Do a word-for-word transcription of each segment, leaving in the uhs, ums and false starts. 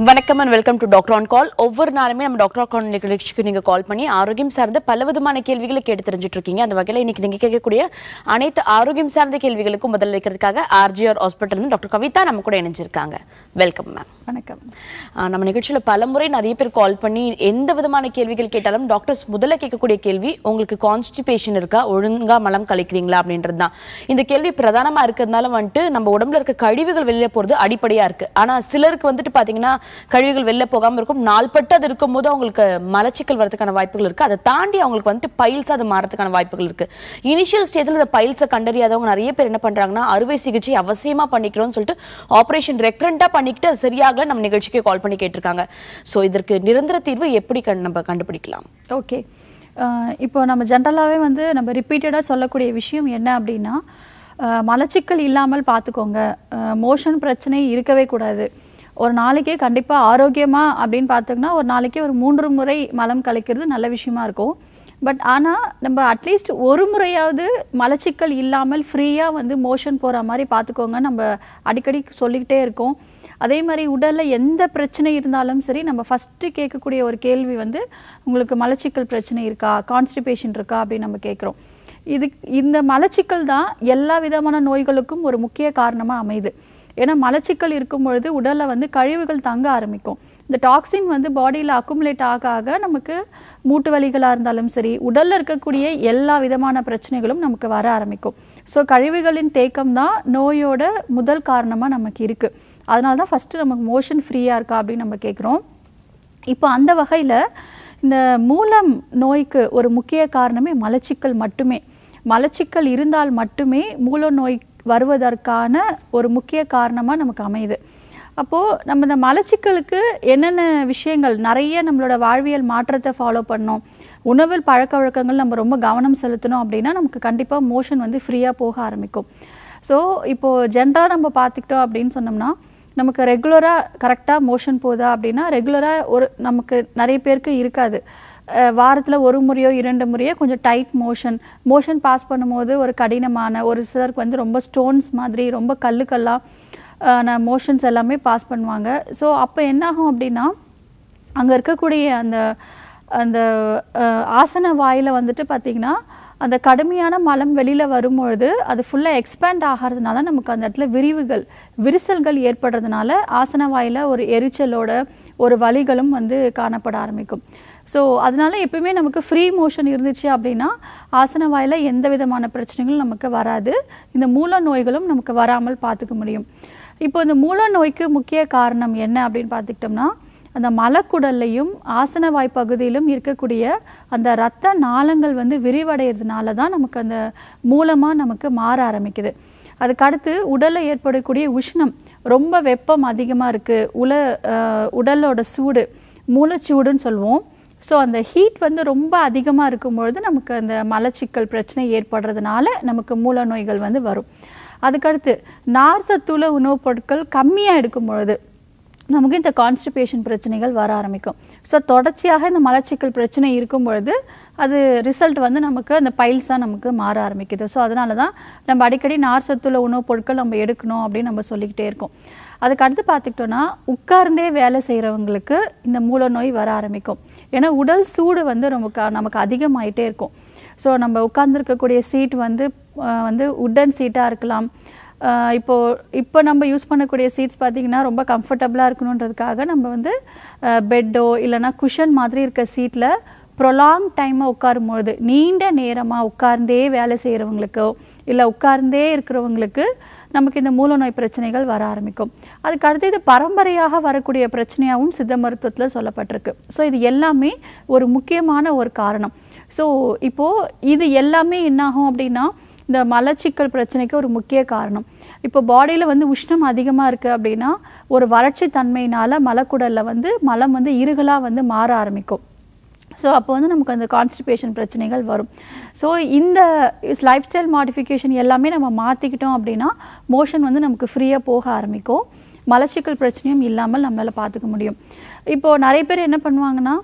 வணக்கம் and welcome to Doctor on Call. ஒவ்வொரு நாளுமே நம்ம டாக்டர் ஆன் நிகழ்ச்சிக்கு நீங்க கால் பண்ணி ஆரோக்கியம் சார்ந்த பல விதமான கேள்விகளை கேட்டு தெரிஞ்சிட்டு இருக்கீங்க. அந்த வகையில் இன்னைக்கு நீங்க கேட்கக்கூடிய அனைத்து ஆரோக்கியம் சார்ந்த கேள்விகளுக்கும் பதில் அளிக்கிறதுக்காக ஆர்ஜிஆர் ஹாஸ்பிட்டல் இருந்து டாக்டர் கவிதா நம்ம கூட இணைஞ்சிருக்காங்க. Welcome ma'am. வணக்கம். நம்ம நிகழ்ச்சியில் பலமுறை நிறைய பேர் கால் பண்ணி எந்த விதமான கேள்விகள் கேட்டாலும் டாக்டர்ஸ் முதல்ல கேட்கக்கூடிய கேள்வி உங்களுக்கு கான்ஸ்டிபேஷன் இருக்கா, ஒழுங்கா மலம் கழிக்கிறீங்களா அப்படின்றது தான். இந்த கேள்வி பிரதானமா இருக்கிறதுனால வந்துட்டு நம்ம உடம்புல இருக்க கழிவுகள் வெளியே போறது அடிப்படையா இருக்கு. ஆனா சிலருக்கு வந்துட்டு பாத்தீங்கன்னா கழிவுகள் வெளில போகாம இருக்கும், நாள்பட்டு அது இருக்கும் போது அவங்களுக்கு மலச்சிக்கல் வரதுக்கான வாய்ப்புகள் இருக்கு. அதை தாண்டி அவங்களுக்கு வந்துட்டு பைல்ஸ் அது மாறதுக்கான வாய்ப்புகள் இருக்கு. இனிஷியல் ஸ்டேஜ்ல இந்த பைல்ஸை கண்டறியாதவங்க நிறைய பேர் என்ன பண்றாங்கன்னா அறுவை சிகிச்சை அவசியமா பண்ணிக்கிறோம்னு சொல்லிட்டு ஆபரேஷன் ரெக்கரண்டா பண்ணிக்கிட்டு அது சரியாக நம்ம நிகழ்ச்சிக்கு கால் பண்ணி கேட்டிருக்காங்க. ஸோ இதற்கு நிரந்தர தீர்வு எப்படி நம்ம கண்டுபிடிக்கலாம்? ஓகே, இப்போ நம்ம ஜென்ரலாகவே வந்து நம்ம ரிப்பீட்டடாக சொல்லக்கூடிய விஷயம் என்ன அப்படின்னா, மலச்சிக்கல் இல்லாமல் பார்த்துக்கோங்க, மோஷன் பிரச்சனை இருக்கவே கூடாது. ஒரு நாளைக்கே கண்டிப்பாக ஆரோக்கியமாக அப்படின்னு பார்த்தோம்னா ஒரு நாளைக்கே ஒரு மூன்று முறை மலம் கழிக்கிறது நல்ல விஷயமா இருக்கும். பட் ஆனால் நம்ம அட்லீஸ்ட் ஒரு முறையாவது மலச்சிக்கல் இல்லாமல் ஃப்ரீயாக வந்து மோஷன் போகிற மாதிரி பார்த்துக்கோங்க நம்ம அடிக்கடி சொல்லிக்கிட்டே இருக்கோம். அதே மாதிரி உடலில் எந்த பிரச்சனை இருந்தாலும் சரி நம்ம ஃபஸ்ட்டு கேட்கக்கூடிய ஒரு கேள்வி வந்து உங்களுக்கு மலச்சிக்கல் பிரச்சனை இருக்கா, கான்ஸ்டிபேஷன் இருக்கா அப்படின்னு நம்ம கேட்குறோம். இது இந்த மலச்சிக்கல் தான் எல்லா விதமான நோய்களுக்கும் ஒரு முக்கிய காரணமாக அமையுது. ஏன்னா மலச்சிக்கல் இருக்கும் பொழுது உடலில் வந்து கழிவுகள் தங்க ஆரம்பிக்கும். இந்த டாக்ஸின் வந்து பாடியில் அக்குமுலேட் ஆக ஆக நமக்கு மூட்டு வலிகளாக இருந்தாலும் சரி உடலில் இருக்கக்கூடிய எல்லா விதமான பிரச்சனைகளும் நமக்கு வர ஆரம்பிக்கும். ஸோ கழிவுகளின் தேக்கம் தான் நோயோட முதல் காரணமாக நமக்கு இருக்குது. அதனால தான் ஃபஸ்ட்டு நமக்கு மோஷன் ஃப்ரீயாக இருக்கா அப்படின்னு நம்ம கேட்குறோம். இப்போ அந்த வகையில் இந்த மூலம் நோய்க்கு ஒரு முக்கிய காரணமே மலச்சிக்கல் மட்டுமே. மலச்சிக்கல் இருந்தால் மட்டுமே மூல நோய் வருவதற்கான ஒரு முக்கிய காரணமாக நமக்கு அமையுது. அப்போது நம்ம இந்த மலச்சிக்கலுக்கு என்னென்ன விஷயங்கள், நிறைய நம்மளோட வாழ்வியல் மாற்றத்தை ஃபாலோ பண்ணோம், உணவில் பழக்க வழக்கங்கள் நம்ம ரொம்ப கவனம் செலுத்தணும் அப்படின்னா நமக்கு கண்டிப்பாக மோஷன் வந்து ஃப்ரீயாக போக ஆரம்பிக்கும். ஸோ இப்போது ஜென்ரலாக நம்ம பார்த்துக்கிட்டோம் அப்படின்னு சொன்னோம்னா நமக்கு ரெகுலராக கரெக்டாக மோஷன் போகுதா அப்படின்னா ரெகுலராக ஒரு நமக்கு நிறைய பேருக்கு இருக்காது. வாரத்தில் ஒரு முறையோ இரண்டு முறையோ கொஞ்சம் டைட் மோஷன் மோஷன் பாஸ் பண்ணும்போது ஒரு கடினமான, ஒரு சிலருக்கு வந்து ரொம்ப ஸ்டோன்ஸ் மாதிரி ரொம்ப கல்லு கல்லாக மோஷன்ஸ் எல்லாமே பாஸ் பண்ணுவாங்க. ஸோ அப்போ என்னாகும் அப்படின்னா அங்கே இருக்கக்கூடிய அந்த அந்த ஆசன வாயில் வந்துட்டு பார்த்திங்கன்னா அந்த கடுமையான மலம் வெளியில் வரும்பொழுது அது ஃபுல்லாக எக்ஸ்பேண்ட் ஆகிறதுனால நமக்கு அந்த இடத்துல விரிவுகள் விரிசல்கள் ஏற்படுறதுனால ஆசன வாயில் ஒரு எரிச்சலோட ஒரு வலிகளும் வந்து காணப்பட ஆரம்பிக்கும். ஸோ அதனால எப்பவுமே நமக்கு ஃப்ரீ மோஷன் இருந்துச்சு அப்படின்னா ஆசன வாயில் எந்த விதமான பிரச்சனைகளும் நமக்கு வராது, இந்த மூல நோய்களும் நமக்கு வராமல் பார்த்துக்க முடியும். இப்போ இந்த மூல நோய்க்கு முக்கிய காரணம் என்ன அப்படின்னு பார்த்துக்கிட்டோம்னா அந்த மலக்குடல்லையும் ஆசன வாய் பகுதியிலும் இருக்கக்கூடிய அந்த இரத்த நாளங்கள் வந்து விரிவடைகிறதுனால தான் நமக்கு அந்த மூலமாக நமக்கு மாற ஆரம்பிக்குது. அதுக்கடுத்து உடலில் ஏற்படக்கூடிய உஷ்ணம், ரொம்ப வெப்பம் அதிகமாக இருக்குது, உல உடலோட சூடு மூலச்சூடுன்னு சொல்லுவோம். ஸோ அந்த ஹீட் வந்து ரொம்ப அதிகமாக இருக்கும்பொழுது நமக்கு அந்த மலச்சிக்கல் பிரச்சனை ஏற்படுறதுனால நமக்கு மூல நோய்கள் வந்து வரும். அதுக்கடுத்து நார் சத்துள்ள உணவுப் பொருட்கள் கம்மியாக எடுக்கும் பொழுது நமக்கு இந்த கான்ஸ்டிபேஷன் பிரச்சனைகள் வர ஆரம்பிக்கும். ஸோ தொடர்ச்சியாக இந்த மலச்சிக்கல் பிரச்சனை இருக்கும் பொழுது அது ரிசல்ட் வந்து நமக்கு அந்த பைல்ஸாக நமக்கு மாற ஆரம்பிக்குது. ஸோ அதனால தான் நம்ம அடிக்கடி நார் சத்துள்ள உணவுப் பொருட்கள் நம்ம எடுக்கணும் அப்படின்னு நம்ம சொல்லிக்கிட்டே இருக்கோம். அதுக்கு அடுத்து பார்த்துக்கிட்டோன்னா உட்கார்ந்தே வேலை செய்கிறவங்களுக்கு இந்த மூல நோய் வர ஆரம்பிக்கும். ஏன்னா உடல் சூடு வந்து நமக்கு நமக்கு அதிகமாகிட்டே இருக்கும். ஸோ நம்ம உட்கார்ந்துருக்கக்கூடிய சீட் வந்து வந்து உட்டன் சீட்டாக இருக்கலாம். இப்போது இப்போ நம்ம யூஸ் பண்ணக்கூடிய சீட்ஸ் பார்த்திங்கன்னா ரொம்ப கம்ஃபர்டபுளாக இருக்கணுன்றதுக்காக நம்ம வந்து பெட்டோ இல்லைனா குஷன் மாதிரி இருக்க சீட்டில் ப்ரொலாங் டைமாக உட்காரும்பொழுது நீண்ட நேரமாக உட்கார்ந்தே வேலை செய்கிறவங்களுக்கோ இல்லை உட்கார்ந்தே இருக்கிறவங்களுக்கு நமக்கு இந்த மூல நோய் பிரச்சனைகள் வர ஆரம்பிக்கும். அதுக்கு அடுத்து இது பரம்பரையாக வரக்கூடிய பிரச்சனையாகவும் சித்த மருத்துவத்தில் சொல்லப்பட்டிருக்கு. ஸோ இது எல்லாமே ஒரு முக்கியமான ஒரு காரணம். ஸோ இப்போது இது எல்லாமே என்னாகும் அப்படின்னா இந்த மலச்சிக்கல் பிரச்சனைக்கு ஒரு முக்கிய காரணம். இப்போ பாடியில் வந்து உஷ்ணம் அதிகமாக இருக்குது அப்படின்னா ஒரு வறட்சி தன்மையினால் மலக்குடலில் வந்து மலம் வந்து இருகலாக வந்து மாற ஆரம்பிக்கும். ஸோ அப்போ வந்து நமக்கு அந்த கான்ஸ்டிபேஷன் பிரச்சனைகள் வரும். ஸோ இந்த லைஃப் ஸ்டைல் மாடிஃபிகேஷன் எல்லாமே நம்ம மாற்றிக்கிட்டோம் அப்படின்னா மோஷன் வந்து நமக்கு ஃப்ரீயாக போக ஆரம்பிக்கும், மலச்சிக்கல் பிரச்சனையும் இல்லாமல் நம்மளால் பார்த்துக்க முடியும். இப்போது நிறைய பேர் என்ன பண்ணுவாங்கன்னா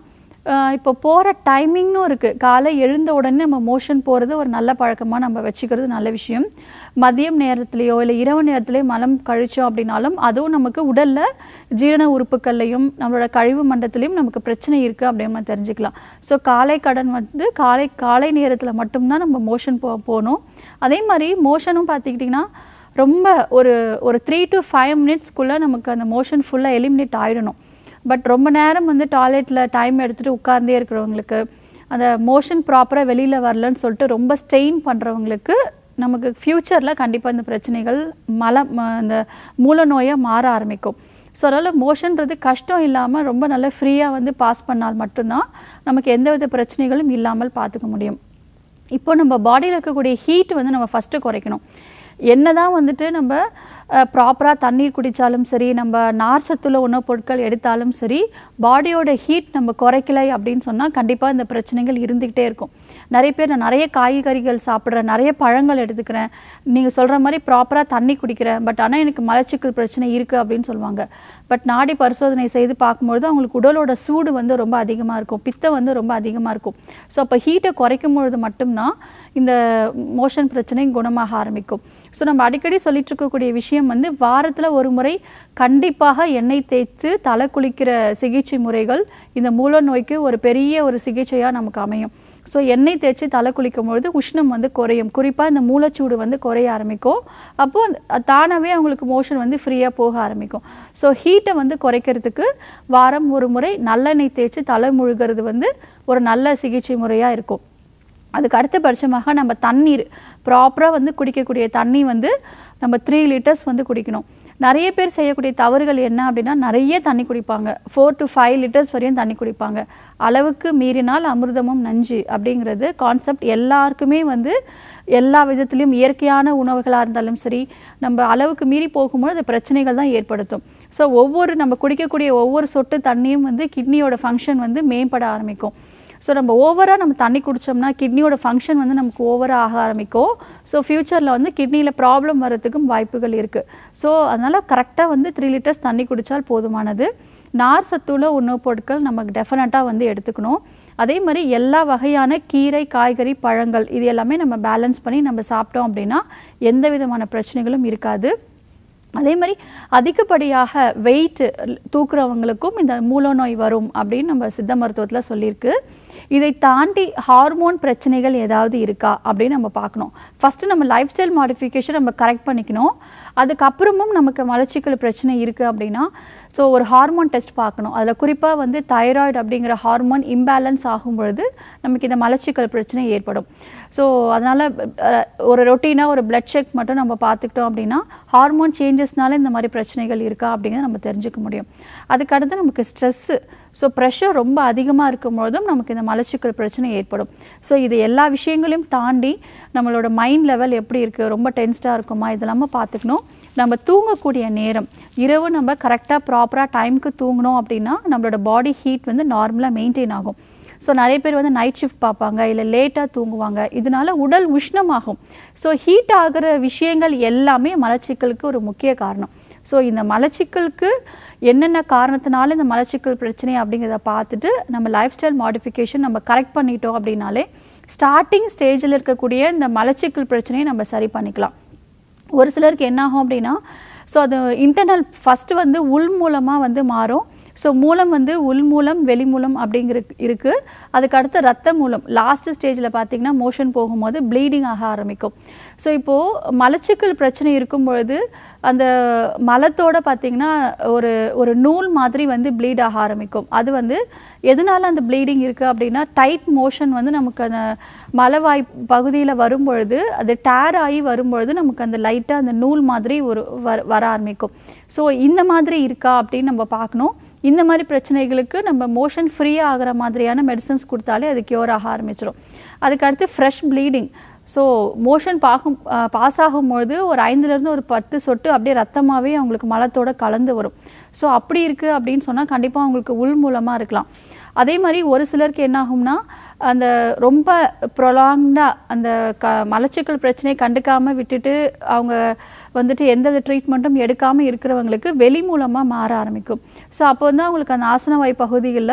இப்போ போகிற டைமிங்னும் இருக்குது. காலை எழுந்த உடனே நம்ம மோஷன் போகிறது ஒரு நல்ல பழக்கமாக நம்ம வச்சுக்கிறது நல்ல விஷயம். மதியம் நேரத்துலையோ இல்லை இரவு நேரத்துலையோ மலம் கழிச்சோம் அப்படின்னாலும் அதுவும் நமக்கு உடலில் ஜீரண உறுப்புகள்லையும் நம்மளோட கழிவு மண்டலத்திலையும் நமக்கு பிரச்சனை இருக்குது அப்படின்னு நம்ம தெரிஞ்சுக்கலாம். ஸோ காலை கடன் வந்து காலை காலை நேரத்தில் மட்டும்தான் நம்ம மோஷன் போ போகணும். அதே மாதிரி மோஷனும் பார்த்துக்கிட்டிங்கன்னா ரொம்ப ஒரு ஒரு த்ரீ டு ஃபைவ் மினிட்ஸ்க்குள்ளே நமக்கு அந்த மோஷன் ஃபுல்லாக எலிமினேட் ஆகிடணும். பட் ரொம்ப நேரம் வந்து டாய்லெட்டில் டைம் எடுத்துகிட்டு உட்கார்ந்தே இருக்கிறவங்களுக்கு, அந்த மோஷன் ப்ராப்பராக வெளியில் வரலன்னு சொல்லிட்டு ரொம்ப ஸ்ட்ரெயின் பண்ணுறவங்களுக்கு நமக்கு ஃப்யூச்சரில் கண்டிப்பாக இந்த பிரச்சனைகள் மலம் அந்த மூல நோயாக மாற ஆரம்பிக்கும். ஸோ அதனால் மோஷன்றது கஷ்டம் இல்லாமல் ரொம்ப நல்லா ஃப்ரீயாக வந்து பாஸ் பண்ணால் மட்டும்தான் நமக்கு எந்தவித பிரச்சனைகளும் இல்லாமல் பார்த்துக்க முடியும். இப்போ நம்ம பாடியில் இருக்கக்கூடிய ஹீட் வந்து நம்ம ஃபஸ்ட்டு குறைக்கணும். என்ன தான் வந்துட்டு நம்ம ப்ராப்பராக தண்ணீர் குடித்தாலும் சரி, நம்ம நார் சத்துள்ள உணவுப் பொருட்கள் எடுத்தாலும் சரி, பாடியோட ஹீட் நம்ம குறைக்கலை அப்படின்னு சொன்னால் கண்டிப்பாக இந்த பிரச்சனைகள் இருந்துக்கிட்டே இருக்கும். நிறைய பேர் நான் நிறைய காய்கறிகள் சாப்பிட்றேன், நிறைய பழங்கள் எடுத்துக்கிறேன், நீங்கள் சொல்கிற மாதிரி ப்ராப்பராக தண்ணி குடிக்கிறேன், பட் ஆனால் எனக்கு மலச்சிக்கல் பிரச்சனை இருக்குது அப்படின்னு சொல்லுவாங்க. பட் நாடி பரிசோதனை செய்து பார்க்கும்பொழுது அவங்களுக்கு உடலோட சூடு வந்து ரொம்ப அதிகமாக இருக்கும், பித்தம் வந்து ரொம்ப அதிகமாக இருக்கும். ஸோ அப்போ ஹீட்டை குறைக்கும் பொழுது மட்டும்தான் இந்த மோஷன் பிரச்சனை குணமாக ஆரம்பிக்கும். ஸோ நம்ம அடிக்கடி சொல்லிட்டு இருக்கக்கூடிய விஷயம் வந்து வாரத்தில் ஒரு முறை கண்டிப்பாக எண்ணெய் தேய்த்து தலை குளிக்கிற சிகிச்சை முறைகள் இந்த மூல நோய்க்கு ஒரு பெரிய ஒரு சிகிச்சையாக நமக்கு அமையும். ஸோ எண்ணெய் தேய்ச்சி தலை குளிக்கும் பொழுது உஷ்ணம் வந்து குறையும், குறிப்பாக இந்த மூலச்சூடு வந்து குறைய ஆரம்பிக்கும். அப்போது தானாகவே அவங்களுக்கு மோஷன் வந்து ஃப்ரீயாக போக ஆரம்பிக்கும். ஸோ ஹீட்டை வந்து குறைக்கிறதுக்கு வாரம் ஒரு முறை நல்லெண்ணெய் தேய்ச்சி தலை முழுகிறது வந்து ஒரு நல்ல சிகிச்சை முறையாக இருக்கும். அதுக்கு அடுத்தபட்சமாக நம்ம தண்ணீர் ப்ராப்பராக வந்து குடிக்கக்கூடிய தண்ணி வந்து நம்ம த்ரீ லிட்டர்ஸ் வந்து குடிக்கணும். நிறைய பேர் செய்யக்கூடிய தவறுகள் என்ன அப்படின்னா நிறைய தண்ணி குடிப்பாங்க, ஃபோர் டு ஃபைவ் லிட்டர்ஸ் வரையும் தண்ணி குடிப்பாங்க. அளவுக்கு மீறினால் அமிர்தமும் நஞ்சு அப்படிங்கிறது கான்செப்ட் எல்லாருக்குமே வந்து எல்லா விதத்துலேயும் இயற்கையான உணவுகளாக இருந்தாலும் சரி, நம்ம அளவுக்கு மீறி போகும்போது அந்த பிரச்சனைகள் தான் ஏற்படுத்தும். ஸோ ஒவ்வொரு நம்ம குடிக்கக்கூடிய ஒவ்வொரு சொட்டு தண்ணியும் வந்து கிட்னியோட ஃபங்க்ஷன் வந்து மேம்பட ஆரம்பிக்கும். ஸோ நம்ம ஓவராக நம்ம தண்ணி குடித்தோம்னா கிட்னியோட ஃபங்க்ஷன் வந்து நமக்கு ஓவராக ஆக ஆரம்பிக்கும். ஸோ ஃப்யூச்சரில் வந்து கிட்னியில் ப்ராப்ளம் வர்றதுக்கும் வாய்ப்புகள் இருக்குது. ஸோ அதனால் கரெக்டாக வந்து த்ரீ லிட்டர்ஸ் தண்ணி குடித்தால் போதுமானது. நார் சத்துள்ள உணவுப் பொருட்கள் நமக்கு டெஃபினட்டாக வந்து எடுத்துக்கணும். அதே மாதிரி எல்லா வகையான கீரை, காய்கறி, பழங்கள் இது எல்லாமே நம்ம பேலன்ஸ் பண்ணி நம்ம சாப்பிட்டோம் அப்படின்னா எந்த விதமான பிரச்சனைகளும் இருக்காது. அதே மாதிரி அதிகப்படியாக வெயிட் தூக்குறவங்களுக்கும் இந்த மூல நோய் வரும் அப்படின்னு நம்ம சித்த மருத்துவத்தில் சொல்லியிருக்கு. இதை தாண்டி ஹார்மோன் பிரச்சனைகள் ஏதாவது இருக்கா அப்படின்னு நம்ம பார்க்கணும். ஃபஸ்ட்டு நம்ம லைஃப் ஸ்டைல் மாடிஃபிகேஷன் நம்ம கரெக்ட் பண்ணிக்கணும். அதுக்கப்புறமும் நமக்கு மலச்சிக்கல் பிரச்சனை இருக்குது அப்படின்னா ஸோ ஒரு ஹார்மோன் டெஸ்ட் பார்க்கணும். அதில் குறிப்பாக வந்து தைராய்டு அப்படிங்கிற ஹார்மோன் இம்பேலன்ஸ் ஆகும் பொழுது நமக்கு இந்த மலச்சிக்கல் பிரச்சனை ஏற்படும். ஸோ அதனால் ஒரு ரொட்டீனாக ஒரு பிளட் செக் மட்டும் நம்ம பார்த்துக்கிட்டோம் அப்படின்னா ஹார்மோன் சேஞ்சஸ்னால இந்த மாதிரி பிரச்சனைகள் இருக்கா அப்படிங்கிறத நம்ம தெரிஞ்சுக்க முடியும். அதுக்கடுத்து நமக்கு ஸ்ட்ரெஸ்ஸு, ஸோ ப்ரெஷர் ரொம்ப அதிகமாக இருக்கும் பொழுதும் நமக்கு இந்த மலச்சிக்கல் பிரச்சனை ஏற்படும். ஸோ இது எல்லா விஷயங்களையும் தாண்டி நம்மளோட மைண்ட் லெவல் எப்படி இருக்குது, ரொம்ப டென்ஸ்டாக இருக்குமா, இதெல்லாமல் பார்த்துக்கணும். நம்ம தூங்கக்கூடிய நேரம் இரவு நம்ம கரெக்டாக ப்ராப்பராக டைமுக்கு தூங்கணும் அப்படின்னா நம்மளோட பாடி ஹீட் வந்து நார்மலாக மெயின்டைன் ஆகும். ஸோ நிறைய பேர் வந்து நைட் ஷிஃப்ட் பார்ப்பாங்க, இல்லை லேட்டாக தூங்குவாங்க, இதனால உடல் உஷ்ணமாகும். ஸோ ஹீட் ஆகிற விஷயங்கள் எல்லாமே மலச்சிக்கலுக்கு ஒரு முக்கிய காரணம். ஸோ இந்த மலச்சிக்கலுக்கு என்னென்ன காரணத்தினால இந்த மலச்சிக்கல் பிரச்சனை அப்படிங்கிறத பார்த்துட்டு நம்ம லைஃப் ஸ்டைல் மாடிஃபிகேஷன் நம்ம கரெக்ட் பண்ணிட்டோம் அப்படின்னாலே ஸ்டார்டிங் ஸ்டேஜில் இருக்கக்கூடிய இந்த மலச்சிக்கல் பிரச்சனையை நம்ம சரி பண்ணிக்கலாம். ஒரு சிலருக்கு என்ன ஆகும் அப்படின்னா ஸோ அது இன்டர்னல் ஃபஸ்ட்டு வந்து உள் மூலமாக வந்து மாறும். ஸோ மூலம் வந்து உள் மூலம் வெளி மூலம் அப்படிங்கிற இருக்குது. அதுக்கடுத்து ரத்த மூலம் லாஸ்ட் ஸ்டேஜில் பார்த்திங்கன்னா மோஷன் போகும்போது ப்ளீடிங் ஆக ஆரம்பிக்கும். ஸோ இப்போது மலச்சிக்கல் பிரச்சனை இருக்கும் பொழுது அந்த மலத்தோடு பார்த்திங்கன்னா ஒரு ஒரு நூல் மாதிரி வந்து ப்ளீட் ஆக ஆரம்பிக்கும். அது வந்து எதனால் அந்த ப்ளீடிங் இருக்குது அப்படின்னா டைட் மோஷன் வந்து நமக்கு அந்த மலவாய் பகுதியில் வரும்பொழுது அது டேர் ஆகி வரும்பொழுது நமக்கு அந்த லைட்டாக அந்த நூல் மாதிரி ஒரு வர வர ஆரம்பிக்கும். ஸோ இந்த மாதிரி இருக்கா அப்படின்னு நம்ம பார்க்கணும். இந்த மாதிரி பிரச்சனைகளுக்கு நம்ம மோஷன் ஃப்ரீயாக ஆகிற மாதிரியான மெடிசன்ஸ் கொடுத்தாலே அது க்யூர் ஆக ஆரம்பிச்சிடும். அதுக்கடுத்து ஃப்ரெஷ் ப்ளீடிங். ஸோ மோஷன் பாகும் பாஸ் ஆகும்பொழுது ஒரு ஐந்துலேருந்து ஒரு பத்து சொட்டு அப்படியே ரத்தமாகவே அவங்களுக்கு மலத்தோடு கலந்து வரும். ஸோ அப்படி இருக்குது அப்படின்னு சொன்னால் கண்டிப்பாக அவங்களுக்கு உள் மூலமாக இருக்கலாம். அதே மாதிரி ஒரு சிலருக்கு என்ன ஆகும்னா அந்த ரொம்ப ப்ரொலாங்டாக அந்த க மலச்சிக்கல் பிரச்சனையை கண்டுக்காமல் விட்டுட்டு அவங்க வந்துட்டு எந்த ட்ரீட்மெண்ட்டும் எடுக்காமல் இருக்கிறவங்களுக்கு வெளி மூலமாக மாற ஆரம்பிக்கும். ஸோ அப்போ வந்து அவங்களுக்கு அந்த ஆசனவாய் பகுதிகளில்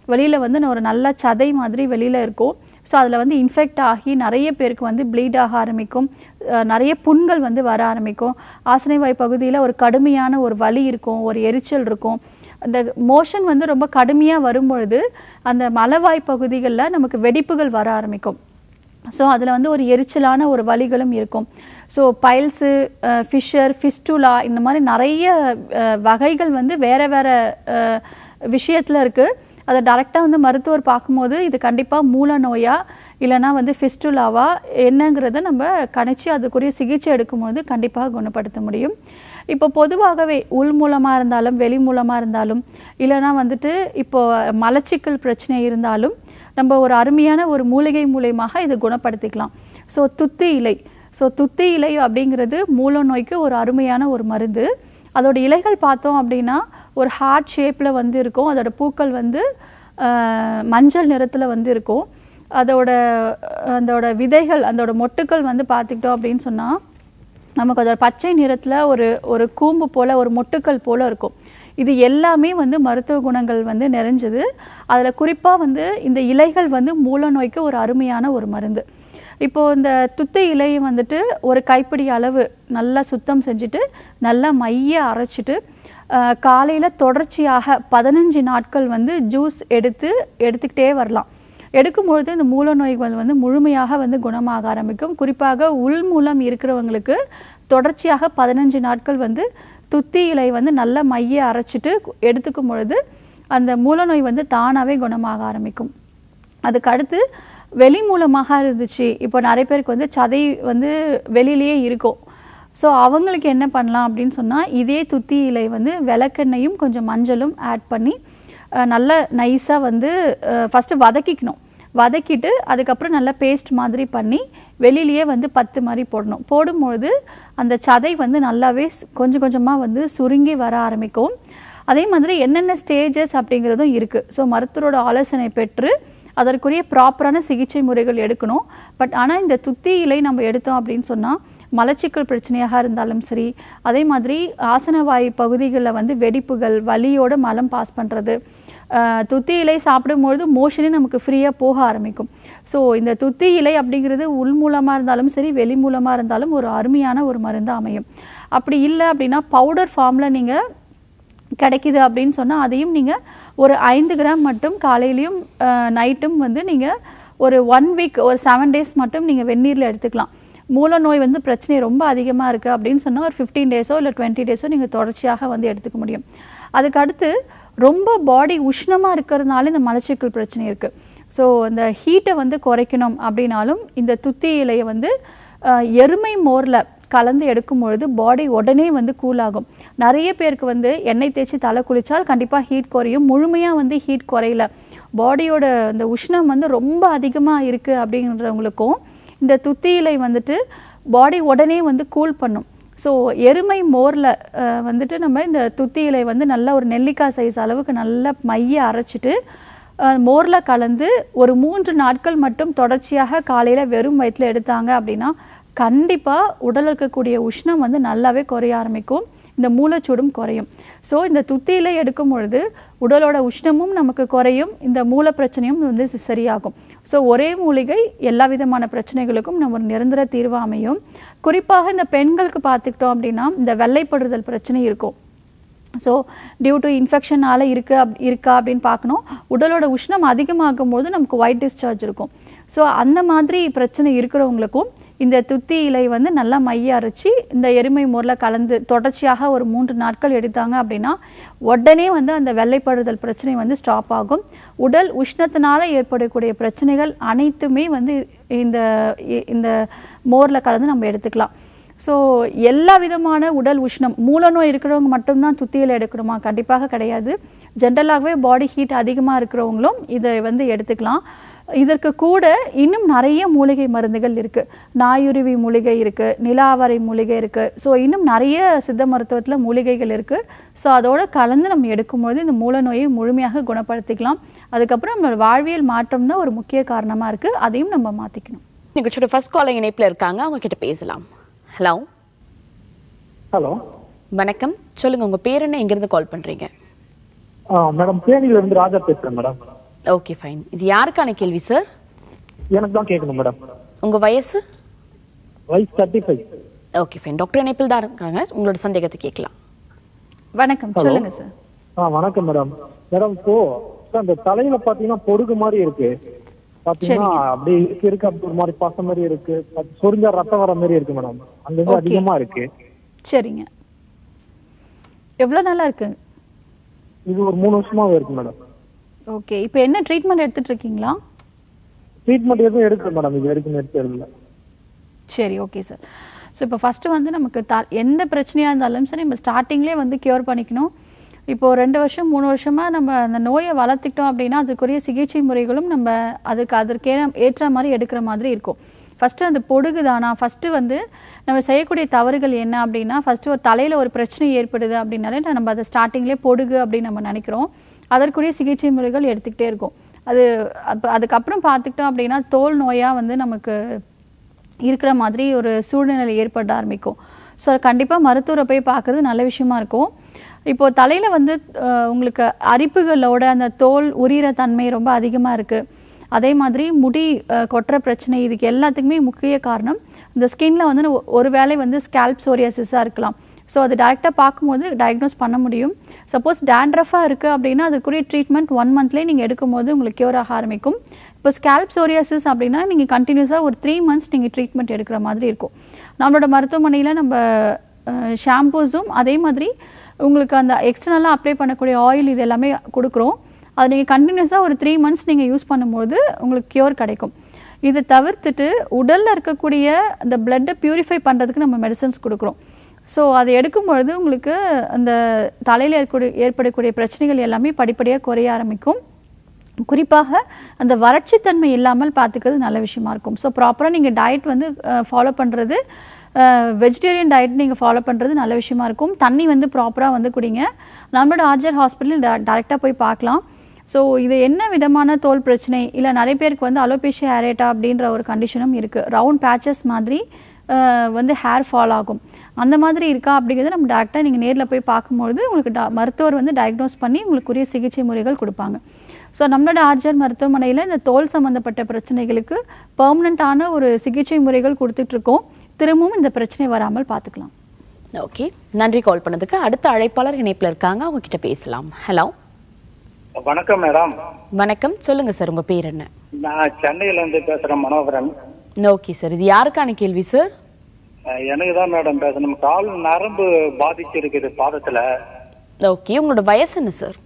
வெளியில் வந்து ஒரு நல்ல சதை மாதிரி வெளியில் இருக்கும். ஸோ அதில் வந்து இன்ஃபெக்ட் ஆகி நிறைய பேருக்கு வந்து ப்ளீட் ஆக ஆரம்பிக்கும், நிறைய புண்கள் வந்து வர ஆரம்பிக்கும். ஆசனைவாய் பகுதியில் ஒரு கடுமையான ஒரு வலி இருக்கும், ஒரு எரிச்சல் இருக்கும். அந்த மோஷன் வந்து ரொம்ப கடுமையாக வரும்பொழுது அந்த மலவாய் பகுதிகளில் நமக்கு வெடிப்புகள் வர ஆரம்பிக்கும். ஸோ அதில் வந்து ஒரு எரிச்சலான ஒரு வலிகளும் இருக்கும். ஸோ பைல்ஸு, ஃபிஷர், ஃபிஸ்டுலா இந்த மாதிரி நிறைய வகைகள் வந்து வேறு வேறு விஷயத்தில் இருக்குது. அதை டைரெக்டாக வந்து மருத்துவர் பார்க்கும்போது இது கண்டிப்பாக மூல நோயா இல்லைனா வந்து ஃபிஸ்டுலாவா என்னங்கிறத நம்ம கணிச்சு அதுக்குரிய சிகிச்சை எடுக்கும்போது கண்டிப்பாக குணப்படுத்த முடியும். இப்போ பொதுவாகவே உள் மூலமாக இருந்தாலும் வெளி மூலமாக இருந்தாலும் இல்லைனா வந்துட்டு இப்போது மலச்சிக்கல் பிரச்சனை இருந்தாலும் நம்ம ஒரு அருமையான ஒரு மூலிகை மூலியமாக இதை குணப்படுத்திக்கலாம். ஸோ துத்தி இலை ஸோ துத்தி இலை அப்படிங்கிறது மூல நோய்க்கு ஒரு அருமையான ஒரு மருந்து. அதோட இலைகள் பார்த்தோம் அப்படின்னா ஒரு ஹார்ட் ஷேப்பில் வந்து இருக்கும். அதோட பூக்கள் வந்து மஞ்சள் நிறத்தில் வந்து இருக்கும். அதோட அதோட விதைகள் அதோட மொட்டுக்கள் வந்து பார்த்துக்கிட்டோம் அப்படின்னு சொன்னால் நமக்கு அதோட பச்சை நிறத்தில் ஒரு ஒரு கூம்பு போல் ஒரு மொட்டுக்கள் போல் இருக்கும். இது எல்லாமே வந்து மருத்துவ குணங்கள் வந்து நிறைஞ்சது. அதில் குறிப்பாக வந்து இந்த இலைகள் வந்து மூல நோய்க்கு ஒரு அருமையான ஒரு மருந்து. இப்போது இந்த துத்தை இலையை வந்துட்டு ஒரு கைப்பிடி அளவு நல்லா சுத்தம் செஞ்சுட்டு நல்லா மைய அரைச்சிட்டு காலையில் தொடர்ச்சியாக பதினஞ்சு நாட்கள் வந்து ஜூஸ் எடுத்து எடுத்துக்கிட்டே வரலாம். எடுக்கும்பொழுது இந்த மூல நோய்கள் வந்து முழுமையாக வந்து குணமாக ஆரம்பிக்கும். குறிப்பாக உள் மூலம் இருக்கிறவங்களுக்கு தொடர்ச்சியாக பதினஞ்சு நாட்கள் வந்து துத்தி இலை வந்து நல்லா மைய அரைச்சிட்டு எடுத்துக்கும் பொழுது அந்த மூல நோய் வந்து தானாகவே குணமாக ஆரம்பிக்கும். அதுக்கு அடுத்து வெளி மூலமாக இருந்துச்சு, இப்போ நிறைய பேருக்கு வந்து சதை வந்து வெளியிலேயே இருக்கும். ஸோ அவங்களுக்கு என்ன பண்ணலாம் அப்படின்னு சொன்னால் இதே துத்தி இலை வந்து விளக்கெண்ணையும் கொஞ்சம் மஞ்சளும் ஆட் பண்ணி நல்லா நைஸாக வந்து ஃபஸ்ட்டு வதக்கிக்கணும். வதக்கிட்டு அதுக்கப்புறம் நல்லா பேஸ்ட் மாதிரி பண்ணி வெளியிலேயே வந்து பத்து மாதிரி போடணும். போடும்பொழுது அந்த சதை வந்து நல்லாவே கொஞ்சம் கொஞ்சமாக வந்து சுருங்கி வர ஆரம்பிக்கும். அதே மாதிரி என்னென்ன ஸ்டேஜஸ் அப்படிங்கிறதும் இருக்குது. ஸோ மருத்துவரோட ஆலோசனை பெற்று அதற்குரிய ப்ராப்பரான சிகிச்சை முறைகள் எடுக்கணும். பட் ஆனால் இந்த துத்தி இலை நம்ம எடுத்தோம் அப்படின்னு சொன்னால் மலச்சிக்கல் பிரச்சனையாக இருந்தாலும் சரி, அதே மாதிரி ஆசனவாய் பகுதிகளில் வந்து வெடிப்புகள், வலியோடு மலம் பாஸ் பண்ணுறது, துத்தி இலை சாப்பிடும்பொழுது மோஷனே நமக்கு ஃப்ரீயாக போக ஆரம்பிக்கும். ஸோ இந்த துத்தி இலை அப்படிங்கிறது உள் மூலமாக இருந்தாலும் சரி வெளி மூலமாக இருந்தாலும் ஒரு அருமையான ஒரு மருந்து அமையும். அப்படி இல்லை அப்படின்னா பவுடர் ஃபார்மில் நீங்கள் கிடைக்கிது அப்படின்னு சொன்னால் அதையும் நீங்கள் ஒரு ஐந்து கிராம் மட்டும் காலையிலையும் நைட்டும் வந்து நீங்கள் ஒரு ஒன் வீக் ஒரு செவன் டேஸ் மட்டும் நீங்கள் வெந்நீரில் எடுத்துக்கலாம். மூல நோய் வந்து பிரச்சனை ரொம்ப அதிகமாக இருக்குது அப்படின்னு சொன்னால் ஒரு ஃபிஃப்டீன் டேஸோ இல்லை டுவெண்ட்டி டேஸோ நீங்கள் தொடர்ச்சியாக வந்து எடுத்துக்க முடியும். அதுக்கு அடுத்து ரொம்ப பாடி உஷ்ணமாக இருக்கிறதுனால இந்த மலச்சிக்கல் பிரச்சனை இருக்குது. ஸோ அந்த ஹீட்டை வந்து குறைக்கணும் அப்படின்னாலும் இந்த துத்தி இலையை வந்து எருமை மோரில் கலந்து எடுக்கும் பொழுது பாடி உடனே வந்து கூல் ஆகும். நிறைய பேருக்கு வந்து எண்ணெய் தேய்ச்சி தலை குளித்தால் கண்டிப்பாக ஹீட் குறையும். முழுமையாக வந்து ஹீட் குறையல, பாடியோட இந்த உஷ்ணம் வந்து ரொம்ப அதிகமாக இருக்குது அப்படின்றவங்களுக்கும் இந்த துத்தி இலை வந்துட்டு பாடி உடனே வந்து கூல் பண்ணும். ஸோ எருமை மோரில் வந்துட்டு நம்ம இந்த துத்தி இலை வந்து நல்ல ஒரு நெல்லிக்காய் சைஸ் அளவுக்கு நல்லா மைய அரைச்சிட்டு மோரில் கலந்து ஒரு மூன்று நாட்கள் மட்டும் தொடர்ச்சியாக காலையில் வெறும் வயிற்றில் எடுத்தாங்க அப்படின்னா கண்டிப்பாக உடலில் இருக்கக்கூடிய உஷ்ணம் வந்து நல்லாவே குறைய ஆரம்பிக்கும், இந்த மூலச்சூடும் குறையும். ஸோ இந்த துத்தியில எடுக்கும் பொழுது உடலோட உஷ்ணமும் நமக்கு குறையும், இந்த மூல பிரச்சனையும் வந்து சரியாகும். ஸோ ஒரே மூலிகை எல்லா விதமான பிரச்சனைகளுக்கும் நம்ம ஒரு நிரந்தர தீர்வு அமையும். குறிப்பாக இந்த பெண்களுக்கு பார்த்துக்கிட்டோம் அப்படின்னா இந்த வெள்ளைப்படுதல் பிரச்சனை இருக்கும். ஸோ டியூ டு இன்ஃபெக்ஷனால் இருக்குது அப் இருக்கா அப்படின்னு பார்க்கணும். உடலோட உஷ்ணம் அதிகமாகும் போது நமக்கு ஒயிட் டிஸ்சார்ஜ் இருக்கும். ஸோ அந்த மாதிரி பிரச்சனை இருக்கிறவங்களுக்கும் இந்த துத்தி இலை வந்து நல்லா மைய அரைச்சி இந்த எருமை மோரில் கலந்து தொடர்ச்சியாக ஒரு மூன்று நாட்கள் எடுத்தாங்க அப்படின்னா உடனே வந்து அந்த வெள்ளைப்படுதல் பிரச்சனை வந்து ஸ்டாப் ஆகும். உடல் உஷ்ணத்தினால ஏற்படக்கூடிய பிரச்சனைகள் அனைத்துமே வந்து இந்த இந்த மோரில் கலந்து நம்ம எடுத்துக்கலாம். ஸோ எல்லா விதமான உடல் உஷ்ணம், மூல நோய் இருக்கிறவங்க மட்டும்தான் துத்தியில் எடுக்கணுமா? கண்டிப்பாக கிடையாது. ஜென்ரலாகவே பாடி ஹீட் அதிகமாக இருக்கிறவங்களும் இதை வந்து எடுத்துக்கலாம். இதற்கு கூட இன்னும் நிறைய மூலிகை மருந்துகள் இருக்குது. நாயுருவி மூலிகை இருக்குது, நிலாவரை மூலிகை இருக்குது. ஸோ இன்னும் நிறைய சித்த மருத்துவத்தில் மூலிகைகள் இருக்குது. ஸோ அதோடு கலந்து நம்ம எடுக்கும்போது இந்த மூல நோயை முழுமையாக குணப்படுத்திக்கலாம். அதுக்கப்புறம் நம்மளோட வாழ்வியல் மாற்றம் தான் ஒரு முக்கிய காரணமாக இருக்குது, அதையும் நம்ம மாற்றிக்கணும். நிகழ்ச்சியோட ஃபர்ஸ்ட் காலர் இணைப்பில் இருக்காங்க, அவங்க கிட்ட பேசலாம். ஹலோ ஹலோ வணக்கம், சொல்லுங்க உங்க பேர் என்ன, எங்கிருந்து கால் பண்றீங்க? மேடம் தேனியில இருந்து ராஜா பேசுறேன் மேடம். Okay fine. இது யாருக்கான கேள்வி சார்? எனக்கு தான் கேட்கணும் மேடம். உங்க வயசு? வயசு thirty five. Okay fine. Doctor இணைப்பில் தான் இருக்காங்க, உங்களோட சந்தேகத்தை கேட்கலாம். வணக்கம், சொல்லுங்க சார். ஆ வணக்கம் மேடம். மேடம் இப்போ அந்த தலையில பாத்தீங்கன்னா பொடுகு மாதிரி இருக்கு, பாத்தீங்கன்னா அப்படியே இருக்கு இருக்கு அப்படி ஒரு மாதிரி பாச மாதிரி இருக்கு, சொரிஞ்சா ரத்தம் வர மாதிரி இருக்கு மேடம். அந்த இது அதிகமா இருக்கு. சரிங்க. எவ்வளவு நாளா இருக்கு? இது ஒரு மூணு வருஷமாவே இருக்கு மேடம். ஓகே, இப்போ என்ன ட்ரீட்மெண்ட் எடுத்துட்டு இருக்கீங்களா? ட்ரீட்மெண்ட் எதுவும் எடுக்கல மேடம், இது வரைக்கும் எடுத்ததில்லை. சரி, ஓகே சார். ஸோ இப்போ ஃபஸ்ட்டு வந்து நமக்கு த எந்த பிரச்சனையாக இருந்தாலும் சரி நம்ம ஸ்டார்டிங்லேயே வந்து க்யூர் பண்ணிக்கணும். இப்போது ரெண்டு வருஷம் மூணு வருஷமாக நம்ம அந்த நோயை வளர்த்துக்கிட்டோம் அப்படின்னா அதுக்குரிய சிகிச்சை முறைகளும் நம்ம அதுக்கு அதற்கே ஏற்ற மாதிரி எடுக்கிற மாதிரி இருக்கும். ஃபஸ்ட்டு அந்த பொடுகு தானா, ஃபஸ்ட்டு வந்து நம்ம செய்யக்கூடிய தவறுகள் என்ன அப்படின்னா, ஃபஸ்ட்டு ஒரு தலையில் ஒரு பிரச்சனை ஏற்படுது அப்படின்னாலே நம்ம அதை ஸ்டார்டிங்லேயே பொடுகு அப்படின்னு நம்ம நினைக்கிறோம். அதற்குரிய சிகிச்சை முறைகள் எடுத்துக்கிட்டே இருக்கும். அது அப்போ அதுக்கப்புறம் பார்த்துக்கிட்டோம் அப்படின்னா தோல் நோயாக வந்து நமக்கு இருக்கிற மாதிரி ஒரு சூழ்நிலை ஏற்பட ஆரம்பிக்கும். ஸோ கண்டிப்பாக மருத்துவரை போய் பார்க்குறது நல்ல விஷயமா இருக்கும். இப்போது தலையில் வந்து உங்களுக்கு அரிப்புகளோட அந்த தோல் உரிகிற தன்மை ரொம்ப அதிகமாக இருக்குது. அதே மாதிரி முடி கொட்டுற பிரச்சனை, இதுக்கு எல்லாத்துக்குமே முக்கிய காரணம் இந்த ஸ்கின்ல வந்து ஒரு வேளை வந்து ஸ்கேல்ப் சோரியாசிஸாக இருக்கலாம். ஸோ அது டேரெக்டாக பார்க்கும்போது டயக்னோஸ் பண்ண முடியும். சப்போஸ் டேண்ட்ரஃபாக இருக்குது அப்படின்னா அதுக்குரிய ட்ரீட்மெண்ட் ஒன் மந்த்லேயே நீங்கள் எடுக்கும்போது உங்களுக்கு க்யூர் ஆக ஆரம்பிக்கும். இப்போ ஸ்கேல்ப் சோரியாசிஸ் அப்படின்னா நீங்கள் கண்டினியூஸாக ஒரு த்ரீ மந்த்ஸ் நீங்கள் ட்ரீட்மெண்ட் எடுக்கிற மாதிரி இருக்கும். நம்மளோட மருத்துவமனையில் நம்ம ஷாம்பூஸும் அதே மாதிரி உங்களுக்கு அந்த எக்ஸ்டர்னலாக அப்ளை பண்ணக்கூடிய ஆயில் இது எல்லாமே கொடுக்குறோம். அது நீங்கள் கண்டினியூஸாக ஒரு த்ரீ மந்த்ஸ் நீங்கள் யூஸ் பண்ணும்போது உங்களுக்கு க்யூர் கிடைக்கும். இதை தவிர்த்துட்டு உடலில் இருக்கக்கூடிய அந்த பிளட்டை ப்யூரிஃபை பண்ணுறதுக்கு நம்ம மெடிசன்ஸ் கொடுக்குறோம். ஸோ அதை எடுக்கும்பொழுது உங்களுக்கு அந்த தலையில் ஏற்பக்கூடிய ஏற்படக்கூடிய பிரச்சனைகள் எல்லாமே படிப்படியாக குறைய ஆரம்பிக்கும். குறிப்பாக அந்த வறட்சித்தன்மை இல்லாமல் பார்த்துக்கிறது நல்ல விஷயமா இருக்கும். ஸோ ப்ராப்பராக நீங்கள் டயட் வந்து ஃபாலோ பண்ணுறது, வெஜிடேரியன் டயட் நீங்கள் ஃபாலோ பண்ணுறது நல்ல விஷயமா இருக்கும். தண்ணி வந்து ப்ராப்பராக வந்து குடிங்க. நம்மளோட ஆர்ஜர் ஹாஸ்பிட்டலில் டேரெக்டாக போய் பார்க்கலாம். ஸோ இது என்ன விதமான தோல் பிரச்சனை, இல்லை நிறைய பேருக்கு வந்து அலோபேஷியா ஏரேட்டா அப்படின்ற ஒரு கண்டிஷனும் இருக்குது. ரவுண்ட் பேச்சஸ் மாதிரி வந்து ஹேர் ஃபால் ஆகும். அந்த மாதிரி இருக்கா அப்படிங்கிறத நம்ம டேரெக்டாக நீங்கள் நேரில் போய் பார்க்கும்பொழுது உங்களுக்கு ட மருத்துவர் வந்து டயக்னோஸ் பண்ணி உங்களுக்குரிய சிகிச்சை முறைகள் கொடுப்பாங்க. ஸோ நம்மளோட ஆர்ஜர் மருத்துவமனையில் இந்த தோல் சம்மந்தப்பட்ட பிரச்சனைகளுக்கு பெர்மனண்ட்டான ஒரு சிகிச்சை முறைகள் கொடுத்துட்ருக்கோம். திரும்பவும் இந்த பிரச்சனை வராமல் பார்த்துக்கலாம். ஓகே, நன்றி கால் பண்ணதுக்கு. அடுத்த அழைப்பாளர் இணைப்பில் இருக்காங்க, அவங்க கிட்ட பேசலாம். ஹலோ, வணக்கம் மேடம். வணக்கம், சொல்லுங்க சார், உங்க பேர் என்ன? நான் சென்னையில இருந்து பேசுறேன், மனோகரன். ஓகே சார், இது யாருக்கான கேள்வி சார்? எனக்கு தான் மேடம் பேசணும். கால் நரம்பு பாதிச்சு இருக்குது பாதத்துல. ஓகே, உங்களோட வயசு என்ன சார்?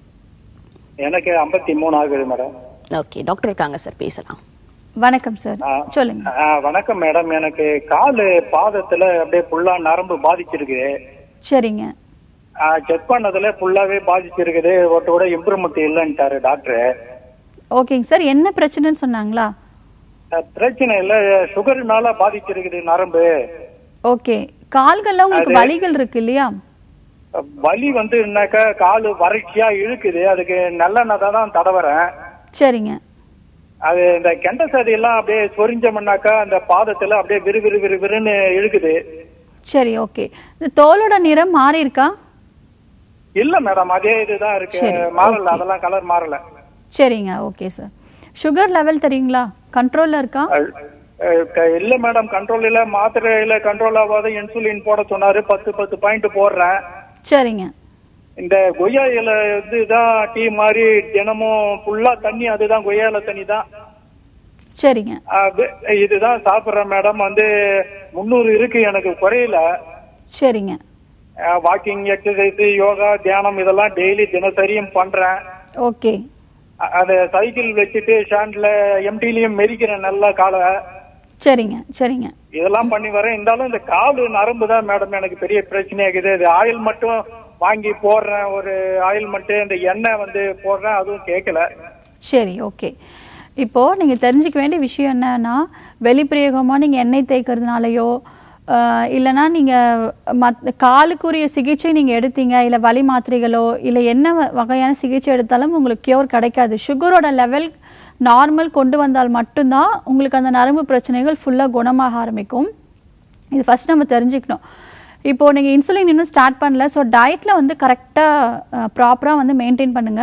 எனக்கு ஐம்பத்தி மூணு ஆகுது மேடம். ஓகே, டாக்டர் இருக்காங்க சார், பேசலாம். வணக்கம் சார், சொல்லுங்க. வணக்கம் மேடம். எனக்கு காலு பாதத்துல அப்படியே ஃபுல்லா நரம்பு பாதிச்சிருக்கு. சரிங்க. செக் பண்ணதுல ஃபுல்லாவே பாதிச்சிருக்குது. ஒட்டு கூட இம்ப்ரூவ்மெண்ட் இல்லைன்ட்டாரு டாக்டர். ஓகேங்க சார், என்ன பிரச்சனைன்னு சொன்னாங்களா? பிரச்சனை இல்ல, சுகர்னால பாதிச்சிருக்குது நரம்பு. ஓகே, கால்கள்ல உங்களுக்கு வலிகள் இருக்கு இல்லையா? வலி வந்து என்னக்கா காலு வறட்சியா இழுக்குது. அதுக்கு நல்லெண்ணெய் தான் தடவறேன். சரிங்க. அது இந்த கெண்ட சதி எல்லாம் அப்படியே சொரிஞ்சோம்னாக்கா அந்த பாதத்துல அப்படியே விறு விறு விறு விறுன்னு இழுக்குது. சரி, ஓகே. இந்த தோலோட நிறம் மாறி இருக்கா? இல்ல மேடம், அதே இதுதான் இருக்கு, மாறல. அதெல்லாம் கலர் மாறல. சரிங்க, ஓகே சார். சுகர் லெவல் தெரியுங்களா? கண்ட்ரோல்ல இருக்கா? இல்ல மேடம், கண்ட்ரோல் இல்ல. மாத்திரையில கண்ட்ரோல் ஆகாத இன்சுலின் போட சொன்னாரு. பத்து பத்து பாயிண்ட் போடுறேன். சரிங்க. இந்த கொய்யா இலை இதுதான் டீ மாதிரி தினமும் ஃபுல்லா தண்ணி, அதுதான் கொய்யா இலை தண்ணி தான். சரிங்க. இதுதான் சாப்பிடுறேன் மேடம். வந்து முன்னூறு இருக்கு, எனக்கு குறையல. சரிங்க. வாக்கிங், எக்ஸசைஸ், யோகா, தியானம் இதெல்லாம் டெய்லி தினசரியும் பண்றேன். ஓகே. அத சைக்கிள் வச்சுட்டு ஸ்டாண்ட்ல எம்டிலயும் மெரிக்கிறேன் நல்லா காலை. சரிங்க. சரிங்க. இதெல்லாம் பண்ணி வரேன். இருந்தாலும் இந்த காலு நரம்பு தான் மேடம் எனக்கு பெரிய பிரச்சனையா இருக்குது. இது ஆயில் மட்டும் வாங்கி போடுறேன், ஒரு ஆயில் மட்டும், இந்த எண்ணெய் வந்து போடுறேன், அதுவும் கேட்கல. சரி, ஓகே. இப்போ நீங்க தெரிஞ்சுக்க வேண்டிய விஷயம் என்னன்னா, வெளிப்பிரயோகமா நீங்க எண்ணெய் தேய்க்கிறதுனாலயோ இல்லைனா நீங்கள் மத் காலுக்குரிய சிகிச்சை நீங்கள் எடுத்தீங்க, இல்லை வலி மாத்திரைகளோ இல்லை என்ன வகையான சிகிச்சை எடுத்தாலும் உங்களுக்கு க்யூர் கிடைக்காது. சுகரோட லெவல் நார்மல் கொண்டு வந்தால் மட்டும்தான் உங்களுக்கு அந்த நரம்பு பிரச்சனைகள் ஃபுல்லாக குணமாக ஆரம்பிக்கும். இது ஃபஸ்ட் நம்ம தெரிஞ்சுக்கணும். இப்போது நீங்கள் இன்சுலின் இன்னும் ஸ்டார்ட் பண்ணல. ஸோ டயட்டில் வந்து கரெக்டாக ப்ராப்பராக வந்து மெயின்டைன் பண்ணுங்கள்.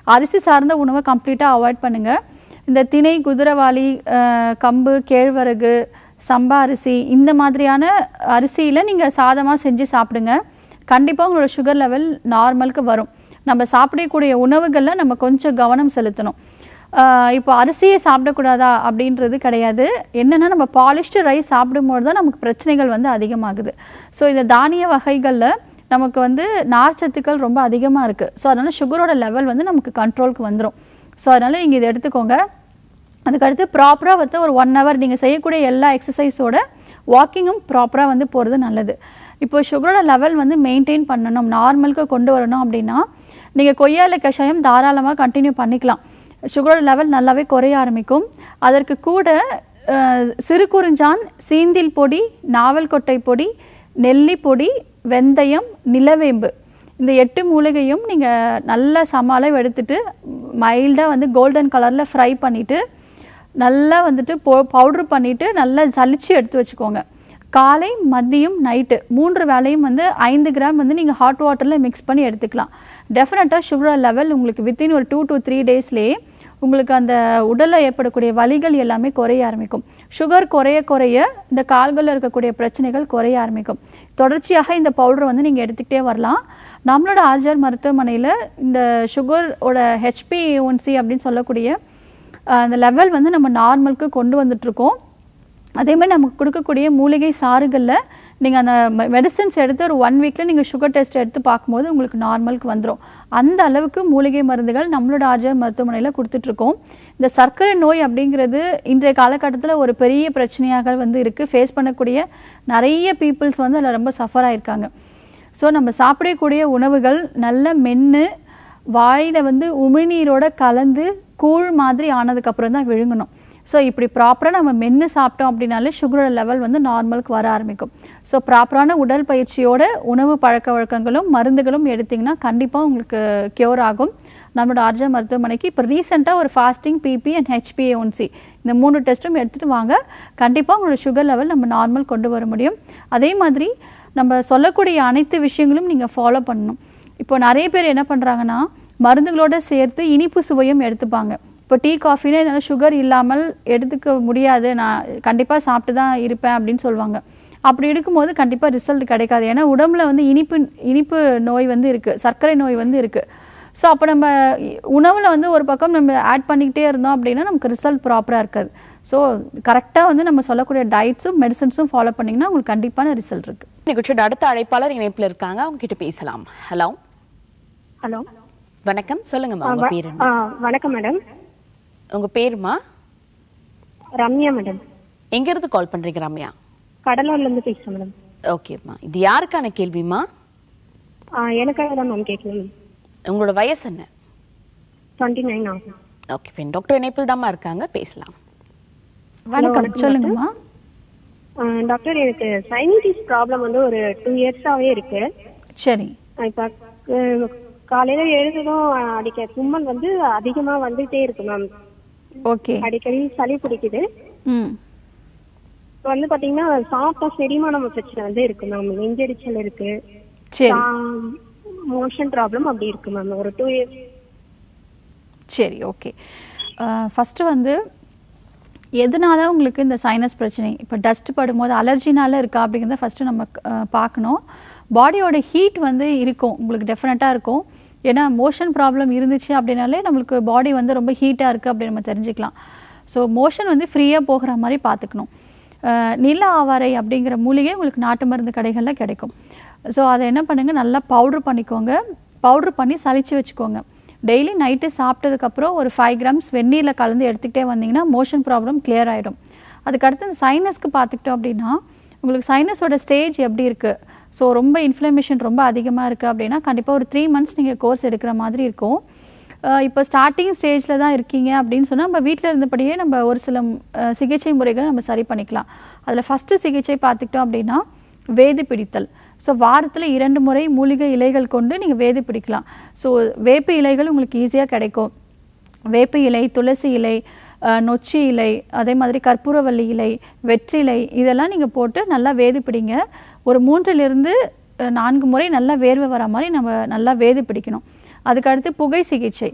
அரிசி சார்ந்த உணவை கம்ப்ளீட்டாக அவாய்ட் பண்ணுங்கள். இந்த திணை, குதிரைவாளி, கம்பு, கேழ்வரகு, சம்பா அரிசி இந்த மாதிரியான அரிசியில் நீங்கள் சாதமாக செஞ்சு சாப்பிடுங்க. கண்டிப்பாக உங்களோட சுகர் லெவல் நார்மலுக்கு வரும். நம்ம சாப்பிடக்கூடிய உணவுகளில் நம்ம கொஞ்சம் கவனம் செலுத்தணும். இப்போ அரிசியை சாப்பிடக்கூடாதா அப்படின்றது கிடையாது. என்னென்னா நம்ம பாலிஷ்டு ரைஸ் சாப்பிடும்போது தான் நமக்கு பிரச்சனைகள் வந்து அதிகமாகுது. ஸோ இந்த தானிய வகைகளில் நமக்கு வந்து நார்ச்சத்துக்கள் ரொம்ப அதிகமாக இருக்குது. ஸோ அதனால் சுகரோட லெவல் வந்து நமக்கு கண்ட்ரோலுக்கு வந்துடும். ஸோ அதனால் நீங்கள் இதை எடுத்துக்கோங்க. அதுக்கடுத்து ப்ராப்பராக வந்து ஒரு ஒன் ஹவர் நீங்கள் செய்யக்கூடிய எல்லா எக்ஸசைஸோட வாக்கிங்கும் ப்ராப்பராக வந்து போகிறது நல்லது. இப்போ சுகரோட லெவல் வந்து மெயின்டைன் பண்ணணும், நார்மலுக்கு கொண்டு வரணும் அப்படின்னா நீங்கள் கொய்யாலை கஷாயம் தாராளமாக கண்டினியூ பண்ணிக்கலாம். சுகரோட லெவல் நல்லாவே குறைய ஆரம்பிக்கும். அதற்கு கூட சிறுகுறிஞ்சான், சீந்தில் பொடி, நாவல் கொட்டை பொடி, நெல்லி பொடி, வெந்தயம், நிலவேம்பு இந்த எட்டு மூலிகையும் நீங்கள் நல்ல சம அளவு எடுத்துகிட்டு மைல்டாக வந்து கோல்டன் கலரில் ஃப்ரை பண்ணிவிட்டு நல்லா வந்துட்டு போ பவுட்ரு பண்ணிவிட்டு நல்லா சலிச்சு எடுத்து வச்சுக்கோங்க. காலை, மதியம், நைட்டு மூன்று வேளையும் வந்து ஐந்து கிராம் வந்து நீங்கள் ஹாட் வாட்டரில் மிக்ஸ் பண்ணி எடுத்துக்கலாம். டெஃபினட்டாக சுகர் லெவல் உங்களுக்கு வித்தின் ஒரு டூ டு த்ரீ டேஸ்லேயே உங்களுக்கு அந்த உடலில் ஏற்படக்கூடிய வலிகள் எல்லாமே குறைய ஆரம்பிக்கும். சுகர் குறைய குறைய இந்த கால்களில் இருக்கக்கூடிய பிரச்சனைகள் குறைய ஆரம்பிக்கும். தொடர்ச்சியாக இந்த பவுடரை வந்து நீங்கள் எடுத்துக்கிட்டே வரலாம். நம்மளோட ஆர்ஜிஆர் மருத்துவமனையில் இந்த சுகரோட ஹெச்பி ஏ ஒன் சி அப்படின்னு சொல்லக்கூடிய அந்த லெவல் வந்து நம்ம நார்மலுக்கு கொண்டு வந்துட்ருக்கோம். அதேமாதிரி நமக்கு கொடுக்கக்கூடிய மூலிகை சாறுகளில் நீங்கள் அந்த மெடிசன்ஸ் எடுத்து ஒரு ஒன் வீக்கில் நீங்கள் சுகர் டெஸ்ட் எடுத்து பார்க்கும்போது உங்களுக்கு நார்மலுக்கு வந்துடும். அந்த அளவுக்கு மூலிகை மருந்துகள் நம்மளோட ஆர்ஜிஆர் மருத்துவமனையில் கொடுத்துட்ருக்கோம். இந்த சர்க்கரை நோய் அப்படிங்கிறது இன்றைய காலகட்டத்தில் ஒரு பெரிய பிரச்சனையாக வந்து இருக்குது. ஃபேஸ் பண்ணக்கூடிய நிறைய பீப்புள்ஸ் வந்து அதில் ரொம்ப சஃபர் ஆகிருக்காங்க. ஸோ நம்ம சாப்பிடக்கூடிய உணவுகள் நல்ல மென்று வாயில் வந்து உமிழ்நீரோட கலந்து கூழ் மாதிரி ஆனதுக்கப்புறம் தான் விழுங்கணும். ஸோ இப்படி ப்ராப்பராக நம்ம மென்று சாப்பிட்டோம் அப்படின்னாலே சுகரோட லெவல் வந்து நார்மலுக்கு வர ஆரம்பிக்கும். ஸோ ப்ராப்பரான உடல் பயிற்சியோட உணவு பழக்க வழக்கங்களும் மருந்துகளும் எடுத்திங்கன்னா கண்டிப்பாக உங்களுக்கு க்யூர் ஆகும். நம்மளோட ஆர்ஜிஆர் மருத்துவமனைக்கு இப்போ ரீசெண்டாக ஒரு fasting, BP and H B A one C இந்த மூணு டெஸ்ட்டும் எடுத்துகிட்டு வாங்க. கண்டிப்பாக உங்களோட சுகர் லெவல் நம்ம நார்மல் கொண்டு வர முடியும். அதே மாதிரி நம்ம சொல்லக்கூடிய அனைத்து விஷயங்களும் நீங்கள் ஃபாலோ பண்ணணும். இப்போ நிறைய பேர் என்ன பண்ணுறாங்கன்னா மருந்துகளோடு சேர்த்து இனிப்பு சுவையும் எடுத்துப்பாங்க. இப்போ டீ, காஃபினே என்னால் சுகர் இல்லாமல் எடுத்துக்க முடியாது, நான் கண்டிப்பாக சாப்பிட்டு தான் இருப்பேன் அப்படின்னு சொல்லுவாங்க. அப்படி இருக்கும்போது கண்டிப்பாக ரிசல்ட் கிடைக்காது. ஏன்னா உடம்புல வந்து இனிப்பு இனிப்பு நோய் வந்து இருக்குது, சர்க்கரை நோய் வந்து இருக்குது. ஸோ அப்போ நம்ம உணவில் வந்து ஒரு பக்கம் நம்ம ஆட் பண்ணிக்கிட்டே இருந்தோம் அப்படின்னா நமக்கு ரிசல்ட் ப்ராப்பராக இருக்காது. ஸோ கரெக்டாக வந்து நம்ம சொல்லக்கூடிய டயட்ஸும் மெடிசன்ஸும் ஃபாலோ பண்ணிங்கன்னா உங்களுக்கு கண்டிப்பான ரிசல்ட் இருக்குது. நிகழ்ச்சியோட அடுத்த அழைப்பாளர் இணைப்பில் இருக்காங்க, அவங்க கிட்ட பேசலாம். ஹலோ ஹலோ வணக்கம், சொல்லுங்கம்மா உங்க பேர் என்ன? வணக்கம் மேடம். உங்க பேருமா? ரம்யா மேடம். எங்க இருந்து கால் பண்றீங்க ரம்யா? கடலூர்ல இருந்து பேசுறேன் மேடம். ஓகேம்மா, இது யாருக்கான கேள்விமா? எனக்காக தான் மேம் கேட்கணும். உங்களோட வயசு என்ன? டுவெண்ட்டி நைன் ஆகும். ஓகே ஃபைன், டாக்டர் இணைப்பில் தாம்மா இருக்காங்க, பேசலாம். வணக்கம், சொல்லுங்கம்மா. டாக்டர், எனக்கு சைனடிஸ் ப்ராப்ளம் வந்து ஒரு டூ இயர்ஸாவே இருக்கு. சரி. இப்ப காலையில எழுந்ததும் அடிக்க தும்மல் வந்து அதிகமா வந்துட்டே இருக்கு மேம். ஓகே. அடிக்கடி சளி பிடிக்குது. ம். இப்போ வந்து பாத்தீங்கன்னா சாப்பிட்டா செரிமான பிரச்சனை வந்து இருக்கு மேம், நெஞ்செரிச்சல் இருக்கு, சரி, மோஷன் ப்ராப்ளம் அப்படி இருக்கு மேம் ஒரு டூ இயர்ஸ். சரி, ஓகே. ஃபஸ்ட்டு வந்து எதனால உங்களுக்கு இந்த சைனஸ் பிரச்சனை, இப்போ டஸ்ட் படும்போது அலர்ஜினால இருக்கா அப்படிங்கிறத ஃபஸ்ட்டு நம்ம பார்க்கணும். பாடியோட ஹீட் வந்து இருக்கும், உங்களுக்கு டெஃபினட்டாக இருக்கும். ஏன்னா மோஷன் ப்ராப்ளம் இருந்துச்சு அப்படின்னாலே நம்மளுக்கு பாடி வந்து ரொம்ப ஹீட்டாக இருக்குது அப்படின்னு நம்ம தெரிஞ்சுக்கலாம். ஸோ மோஷன் வந்து ஃப்ரீயாக போகிற மாதிரி பார்த்துக்கணும். நில ஆவாரை அப்படிங்கிற மூலிகை உங்களுக்கு நாட்டு மருந்து கடைகளில் கிடைக்கும். ஸோ அதை என்ன பண்ணுங்கள், நல்லா பவுட்ரு பண்ணிக்கோங்க. பவுட்ரு பண்ணி சலிச்சு வச்சுக்கோங்க. டெய்லி நைட்டு சாப்பிட்டதுக்கப்புறம் ஒரு ஃபைவ் கிராம்ஸ் வெந்நீரில் கலந்து எடுத்துக்கிட்டே வந்தீங்கன்னா மோஷன் ப்ராப்ளம் கிளியர் ஆகிடும். அதுக்கடுத்து இந்த சைனஸ்க்கு பார்த்துக்கிட்டோம் அப்படின்னா உங்களுக்கு சைனஸோட ஸ்டேஜ் எப்படி இருக்குது, ஸோ ரொம்ப இன்ஃப்ளமேஷன் ரொம்ப அதிகமாக இருக்குது அப்படின்னா கண்டிப்பாக ஒரு த்ரீ மந்த்ஸ் நீங்கள் கோர்ஸ் எடுக்கிற மாதிரி இருக்கும். இப்போ ஸ்டார்டிங் ஸ்டேஜில் தான் இருக்கீங்க அப்படின்னு சொன்னால் நம்ம வீட்டில் இருந்தபடியே நம்ம ஒரு சில சிகிச்சை முறைகளை நம்ம சரி பண்ணிக்கலாம். அதில் ஃபஸ்ட்டு சிகிச்சை பார்த்துக்கிட்டோம் அப்படின்னா வேது பிடித்தல். ஸோ வாரத்தில் இரண்டு முறை மூலிகை இலைகள் கொண்டு நீங்கள் வேது பிடிக்கலாம். ஸோ வேப்ப இலைகள் உங்களுக்கு ஈஸியாக கிடைக்கும். வேப்ப இலை, துளசி இலை, நொச்சி இலை, அதே மாதிரி கற்பூரவள்ளி இலை, வெற்றிலை இதெல்லாம் நீங்கள் போட்டு நல்லா வேது பிடிங்க. ஒரு மூன்றிலிருந்து நான்கு முறை நல்லா வேர்வை வர மாதிரி நம்ம நல்லா வேது பிடிக்கணும். அதுக்கடுத்து புகை சிகிச்சை.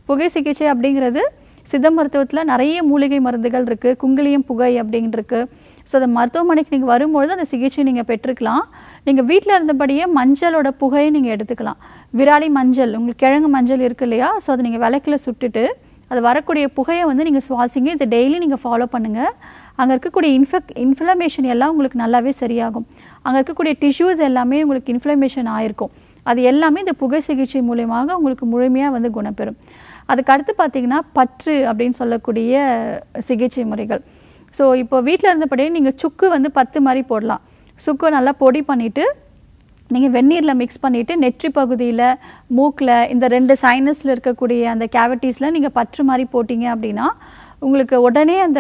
புகை சிகிச்சை அப்படிங்கிறது சித்த மருத்துவத்தில் நிறைய மூலிகை மருந்துகள் இருக்குது, குங்குலியம் புகை அப்படின்னு இருக்குது. ஸோ அந்த மருத்துவமனைக்கு நீங்கள் வரும்பொழுது அந்த சிகிச்சை நீங்கள் பெற்றுக்கலாம். நீங்கள் வீட்டில் இருந்தபடியே மஞ்சளோட புகையை நீங்கள் எடுத்துக்கலாம். விராலி மஞ்சள், உங்களுக்கு கிழங்கு மஞ்சள் இருக்குது இல்லையா, ஸோ அதை நீங்கள் விளக்கில் சுட்டுட்டு அது வரக்கூடிய புகையை வந்து நீங்கள் சுவாசிங்க. இதை டெய்லி நீங்கள் ஃபாலோ பண்ணுங்கள். அங்கே இருக்கக்கூடிய இன்ஃபெக் இன்ஃப்ளமேஷன் எல்லாம் உங்களுக்கு நல்லாவே சரியாகும். அங்கே இருக்கக்கூடிய டிஷ்யூஸ் எல்லாமே உங்களுக்கு இன்ஃப்ளமேஷன் ஆகிருக்கும். அது எல்லாமே இந்த புகை சிகிச்சை மூலமாக உங்களுக்கு முழுமையாக வந்து குணப்பெறும். அதுக்கு அடுத்து பார்த்திங்கன்னா பற்று அப்படின்னு சொல்லக்கூடிய சிகிச்சை முறைகள். ஸோ இப்போ வீட்டில் இருந்தபடியே நீங்கள் சுக்கு வந்து பத்து மாதிரி போடலாம். சுக்கு நல்லா பொடி பண்ணிவிட்டு நீங்கள் வெந்நீரில் மிக்ஸ் பண்ணிவிட்டு நெற்றி பகுதியில், மூக்கில், இந்த ரெண்டு சைனஸில் இருக்கக்கூடிய அந்த கேவிட்டிஸில் நீங்கள் பற்று மாதிரி போட்டிங்க அப்படின்னா உங்களுக்கு உடனே அந்த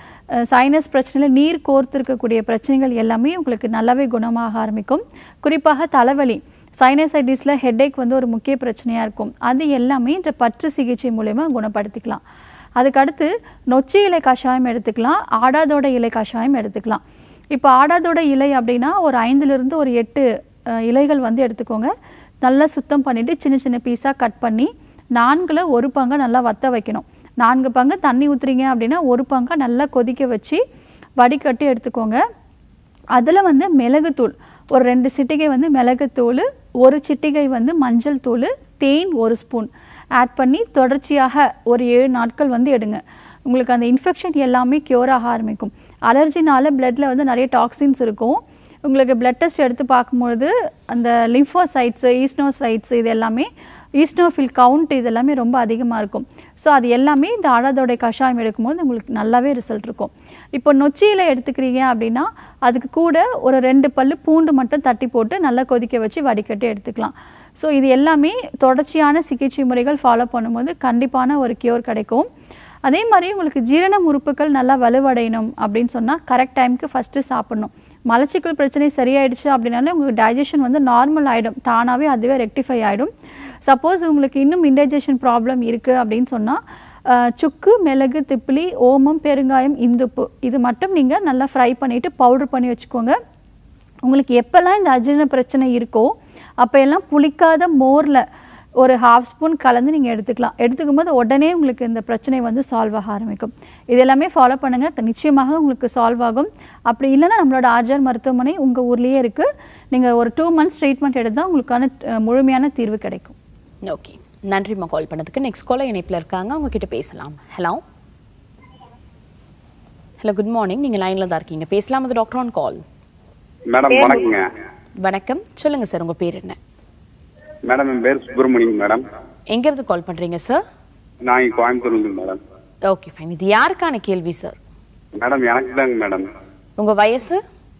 சைனஸ் பிரச்சனையில் நீர் கோர்த்துருக்கக்கூடிய பிரச்சனைகள் எல்லாமே உங்களுக்கு நல்லாவே குணமாக ஆரம்பிக்கும். குறிப்பாக தலைவலி, சைனசைட்டிஸில் ஹெட்டேக் வந்து ஒரு முக்கிய பிரச்சனையாக இருக்கும். அது எல்லாமே இந்த பற்று சிகிச்சை மூலமா குணப்படுத்திக்கலாம். அதுக்கடுத்து நொச்சி இலை கஷாயம் எடுத்துக்கலாம், ஆடாதோட இலை கஷாயம் எடுத்துக்கலாம். இப்போ ஆடாதோட இலை அப்படின்னா ஒரு ஐந்துலேருந்து ஒரு எட்டு இலைகள் வந்து எடுத்துக்கோங்க. நல்லா சுத்தம் பண்ணிவிட்டு சின்ன சின்ன பீஸாக கட் பண்ணி நான்கில் ஒரு பங்கை நல்லா வற்ற வைக்கணும். நான்கு பங்கு தண்ணி ஊற்றுறீங்க அப்படின்னா ஒரு பங்கை நல்லா கொதிக்க வச்சு வடிகட்டி எடுத்துக்கோங்க. அதில் வந்து மிளகுத்தூள் ஒரு ரெண்டு சிட்டிகை வந்து மிளகுத்தூள், ஒரு சிட்டிகை வந்து மஞ்சள் தூள், தேன் ஒரு ஸ்பூன் ஆட் பண்ணி தொடர்ச்சியாக ஒரு ஏழு நாட்கள் வந்து எடுங்க. உங்களுக்கு அந்த இன்ஃபெக்ஷன் எல்லாமே க்யூர் ஆக ஆரம்பிக்கும். அலர்ஜினால பிளட்டில் வந்து நிறைய டாக்ஸின்ஸ் இருக்கும். உங்களுக்கு பிளட் டெஸ்ட் எடுத்து பார்க்கும்பொழுது அந்த லிம்ஃபோசைட்ஸு, ஈஸ்னோசைட்ஸ், இது எல்லாமே ஈஸ்னோஃபில் கவுண்ட் இது எல்லாமே ரொம்ப அதிகமாக இருக்கும். ஸோ அது எல்லாமே இந்த ஆடாதோட கஷாயம் எடுக்கும்போது உங்களுக்கு நல்லாவே ரிசல்ட் இருக்கும். இப்போ நொச்சியில் எடுத்துக்கிறீங்க அப்படின்னா அதுக்கு கூட ஒரு ரெண்டு பல்லு பூண்டு மட்டும் தட்டி போட்டு நல்லா கொதிக்க வச்சு வடிகட்டி எடுத்துக்கலாம். ஸோ இது எல்லாமே தொடர்ச்சியான சிகிச்சை முறைகள் ஃபாலோ பண்ணும்போது கண்டிப்பான ஒரு க்யூர் கிடைக்கும். அதே மாதிரி உங்களுக்கு ஜீரண உறுப்புகள் நல்லா வலுவடையணும் அப்படின்னு சொன்னால் கரெக்ட் டைமுக்கு ஃபஸ்ட்டு சாப்பிட்ணும். மலச்சிக்கல் பிரச்சனை சரியாயிடுச்சு அப்படின்னாலே உங்களுக்கு டைஜஷன் வந்து நார்மல் ஆகிடும், தானாகவே அதுவே ரெக்டிஃபை ஆகிடும். சப்போஸ் உங்களுக்கு இன்னும் இன்டைஜஷன் ப்ராப்ளம் இருக்குது அப்படின்னு சொன்னால் சுக்கு, மிளகு, திப்பிலி, ஓமம், பெருங்காயம், இந்துப்பு இது மட்டும் நீங்கள் நல்லா ஃப்ரை பண்ணிவிட்டு பவுடர் பண்ணி வச்சுக்கோங்க. உங்களுக்கு எப்போல்லாம் இந்த அஜீரண பிரச்சனை இருக்கோ அப்போ எல்லாம் புளிக்காத மோரில் ஒரு ஹாஃப் ஸ்பூன் கலந்து நீங்கள் எடுத்துக்கலாம். எடுத்துக்கும் போது உடனே உங்களுக்கு இந்த பிரச்சனை வந்து சால்வ் ஆக ஆரம்பிக்கும். இது எல்லாமே ஃபாலோ பண்ணுங்கள், நிச்சயமாக உங்களுக்கு சால்வ் ஆகும். அப்படி இல்லைன்னா நம்மளோட ஆர்ஜர் மருத்துவமனை உங்கள் ஊர்லேயே இருக்குது. நீங்கள் ஒரு டூ மந்த்ஸ் ட்ரீட்மெண்ட் எடுத்தால் உங்களுக்கான முழுமையான தீர்வு கிடைக்கும். ஓகே, நன்றிம்மா கால் பண்ணதுக்கு. நெக்ஸ்ட் காலர் இணைப்பில் இருக்காங்க, உங்ககிட்ட பேசலாம். ஹலோ ஹலோ குட் மார்னிங், நீங்கள் லைனில் தான் இருக்கீங்க, பேசலாம். அது டாக்டர் ஆன் கால். மேடம் வணக்கங்க. வணக்கம், சொல்லுங்க சார், உங்க பேர் என்ன? மேடம் என் பேர் சுப்பிரமணியம் மேடம். எங்க இருந்து கால் பண்றீங்க சார்? நான் இங்க கோயம்புத்தூர்ல இருந்து மேடம். Okay fine. இது யாருக்கான கேள்வி சார்? மேடம் எனக்கு தாங்க மேடம். உங்க வயசு?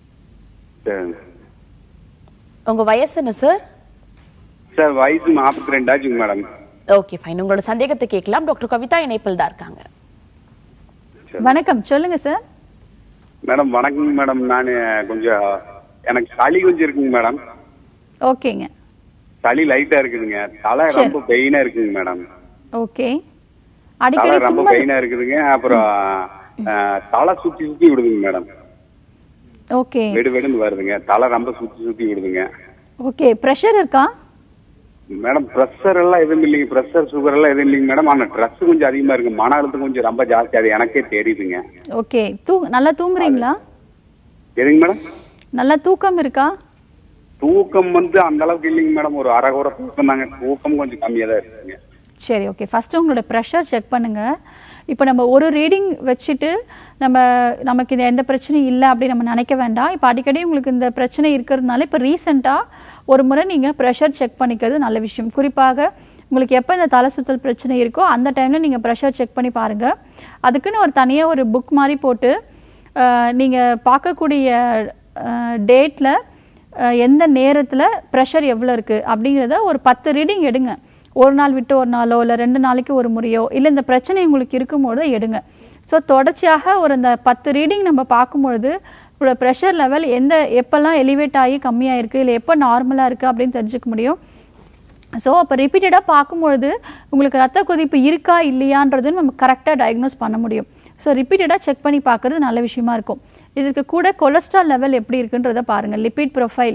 உங்க வயசு என்ன சார்? சார் வயசு நாற்பத்தி ரெண்டு ஆச்சுங்க மேடம். Okay fine. உங்களோட சந்தேகத்தை கேட்கலாம். டாக்டர் கவிதா இணைப்பில் தான் இருக்காங்க. வணக்கம், சொல்லுங்க சார். மேடம் வணக்கம் மேடம். நான் கொஞ்சம் எனக்கு சளி கொஞ்சம் இருக்குங்க மேடம். ஓகேங்க. சளி லைட்டா இருக்குதுங்க, தலை ரொம்ப பெயினா இருக்குங்க மேடம். ஓகே. அடிக்கடி ரொம்ப பெயினா இருக்குதுங்க. அப்புறம் தலை சுத்தி சுத்தி விடுதுங்க மேடம். ஓகே. வெடு வெடுன்னு வருதுங்க, தலை ரொம்ப சுத்தி சுத்தி விடுதுங்க. ஓகே. பிரஷர் இருக்கா மேடம்? பிரஷர் எல்லாம் எதுவும் இல்லைங்க, பிரஷர் சுகர் எல்லாம் எதுவும் இல்லைங்க மேடம். ஆனா ஸ்ட்ரெஸ் கொஞ்சம் அதிகமா இருக்கு, மன அழுத்தம் கொஞ்சம் ரொம்ப ஜாஸ்தி, அது எனக்கே தெரியுதுங்க. ஓகே. தூ நல்லா தூங்குறீங்களா? எதுங்க மேடம்? நல்லா தூக்கம் இருக்கா? தூக்கம் வந்து அந்த அளவுக்கு இல்லைங்க மேடம், ஒரு அரை குறை தூக்கம் தாங்க, தூக்கம் கொஞ்சம் கம்மியாக தான் இருக்குங்க. சரி, ஓகே. ஃபர்ஸ்ட் உங்களோட ப்ரெஷர் செக் பண்ணுங்க. இப்போ நம்ம ஒரு ரீடிங் வச்சுட்டு நம்ம நமக்கு இது எந்த பிரச்சனையும் இல்லை அப்படின்னு நம்ம நினைக்க வேண்டாம். இப்போ அடிக்கடி உங்களுக்கு இந்த பிரச்சனை இருக்கிறதுனால இப்போ ரீசெண்டாக ஒரு முறை நீங்கள் ப்ரெஷர் செக் பண்ணிக்கிறது நல்ல விஷயம். குறிப்பாக உங்களுக்கு எப்போ இந்த தலை சுத்தல் பிரச்சனை இருக்கோ அந்த டைமில் நீங்கள் ப்ரெஷர் செக் பண்ணி பாருங்கள். அதுக்குன்னு ஒரு தனியாக ஒரு புக் மாதிரி போட்டு நீங்கள் பார்க்கக்கூடிய டேட்டில் எந்த நேரத்தில் ப்ரெஷர் எவ்வளோ இருக்குது அப்படிங்கிறத ஒரு பத்து ரீடிங் எடுங்க. ஒரு நாள் விட்டு ஒரு நாளோ இல்லை ரெண்டு நாளைக்கு ஒரு முறையோ இல்லை இந்த பிரச்சனை உங்களுக்கு இருக்கும்போது எடுங்க. ஸோ தொடர்ச்சியாக ஒரு இந்த பத்து ரீடிங் நம்ம பார்க்கும்பொழுது உங்களோட ப்ரெஷர் லெவல் எந்த எப்போல்லாம் எலிவேட் ஆகி கம்மியாக இருக்குது இல்லை எப்போ நார்மலாக இருக்குது அப்படின்னு தெரிஞ்சுக்க முடியும். ஸோ அப்போ ரிப்பீட்டடாக பார்க்கும்பொழுது உங்களுக்கு ரத்த கொதிப்பு இருக்கா இல்லையான்றது நம்ம கரெக்டாக டயக்னோஸ் பண்ண முடியும். ஸோ ரிப்பீட்டடாக செக் பண்ணி பார்க்குறது நல்ல விஷயமா இருக்கும். இதுக்கு கூட கொலஸ்ட்ரால் லெவல் எப்படி இருக்குன்றதை பாருங்கள். லிபிட் ப்ரொஃபைல்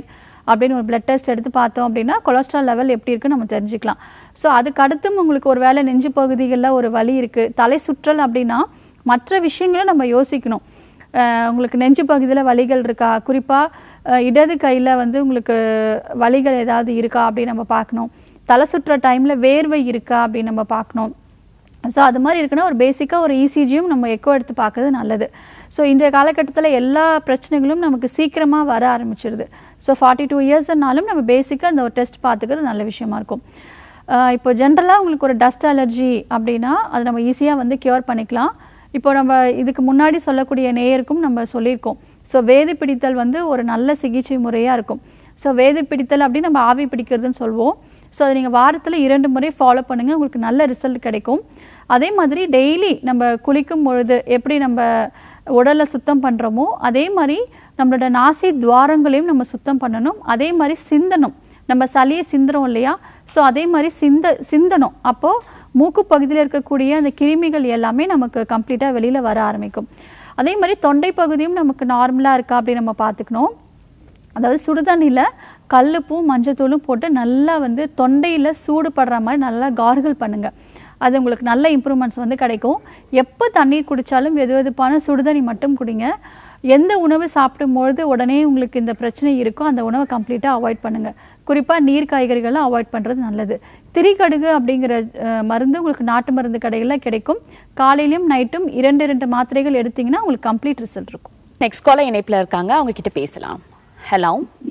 அப்படின்னு ஒரு பிளட் டெஸ்ட் எடுத்து பார்த்தோம் அப்படின்னா கொலஸ்ட்ரால் லெவல் எப்படி இருக்குன்னு நம்ம தெரிஞ்சுக்கலாம். ஸோ அதுக்கு அடுத்தும் உங்களுக்கு ஒரு வேளை நெஞ்சு பகுதிகளில் ஒரு வலி இருக்குது, தலை சுற்றல் அப்படின்னா மற்ற விஷயங்களும் நம்ம யோசிக்கணும். உங்களுக்கு நெஞ்சு பகுதியில் வலிகள் இருக்கா, குறிப்பாக இடது கையில் வந்து உங்களுக்கு வலிகள் ஏதாவது இருக்கா அப்படின்னு நம்ம பார்க்கணும். தலை சுற்றுற டைமில் வேர்வை இருக்கா அப்படின்னு நம்ம பார்க்கணும். ஸோ அது மாதிரி இருக்குன்னா ஒரு பேசிக்காக ஒரு இசிஜியும் நம்ம எக்கோ எடுத்து பார்க்கறது நல்லது. ஸோ இன்றைய காலகட்டத்தில் எல்லா பிரச்சனைகளும் நமக்கு சீக்கிரமாக வர ஆரம்பிச்சிருது. ஸோ ஃபார்ட்டி டூ இயர்ஸ்னாலும் நம்ம பேசிக்காக அந்த ஒரு டெஸ்ட் பார்த்துக்கிறது நல்ல விஷயமா இருக்கும். இப்போ ஜென்ரலாக உங்களுக்கு ஒரு டஸ்ட் அலர்ஜி அப்படின்னா அது நம்ம ஈஸியாக வந்து க்யூர் பண்ணிக்கலாம். இப்போ நம்ம இதுக்கு முன்னாடி சொல்லக்கூடிய நேயருக்கும் நம்ம சொல்லியிருக்கோம். ஸோ வேதி பிடித்தல் வந்து ஒரு நல்ல சிகிச்சை முறையாக இருக்கும். ஸோ வேதி பிடித்தல் அப்படின்னு நம்ம ஆவி பிடிக்கிறதுன்னு சொல்லுவோம். ஸோ அதை நீங்கள் வாரத்தில் இரண்டு முறை ஃபாலோ பண்ணுங்கள், உங்களுக்கு நல்ல ரிசல்ட் கிடைக்கும். அதே மாதிரி டெய்லி நம்ம குளிக்கும் பொழுது எப்படி நம்ம உடலை சுத்தம் பண்ணுறோமோ அதே மாதிரி நம்மளோட நாசி துவாரங்களையும் நம்ம சுத்தம் பண்ணணும். அதே மாதிரி சிந்தணும், நம்ம சளியை சிந்துறோம் இல்லையா, ஸோ அதே மாதிரி சிந்த சிந்தணும் அப்போது மூக்கு பகுதியில் இருக்கக்கூடிய அந்த கிருமிகள் எல்லாமே நமக்கு கம்ப்ளீட்டாக வெளியில் வர ஆரம்பிக்கும். அதே மாதிரி தொண்டை பகுதியும் நமக்கு நார்மலாக இருக்கா அப்படின்னு நம்ம பார்த்துக்கணும். அதாவது சுடுதண்ணியில் கல்லுப்பும் மஞ்சத்தூளும் போட்டு நல்லா வந்து தொண்டையில் சூடு படுற மாதிரி நல்லா கார்கிள் பண்ணுங்கள். அது உங்களுக்கு நல்ல இம்ப்ரூவ்மெண்ட்ஸ் வந்து கிடைக்கும். எப்போ தண்ணீர் குடித்தாலும் வெது வெதுப்பான சுடுதண்ணி மட்டும் குடிங்க. எந்த உணவு சாப்பிடும்பொழுது உடனே உங்களுக்கு இந்த பிரச்சனை இருக்கோ அந்த உணவை கம்ப்ளீட்டாக அவாய்ட் பண்ணுங்கள். குறிப்பாக நீர் காய்கறிகள்லாம் அவாய்ட் பண்ணுறது நல்லது. திரிகடுகு அப்படிங்கிற மருந்து உங்களுக்கு நாட்டு மருந்து கடைகளில் கிடைக்கும். காலையிலையும் நைட்டும் இரண்டு இரண்டு மாத்திரைகள் எடுத்திங்கன்னா உங்களுக்கு கம்ப்ளீட் ரிசல்ட் இருக்கும். நெக்ஸ்ட் காலர் இணைப்பில் இருக்காங்க, அவங்க கிட்ட பேசலாம். ஹலோ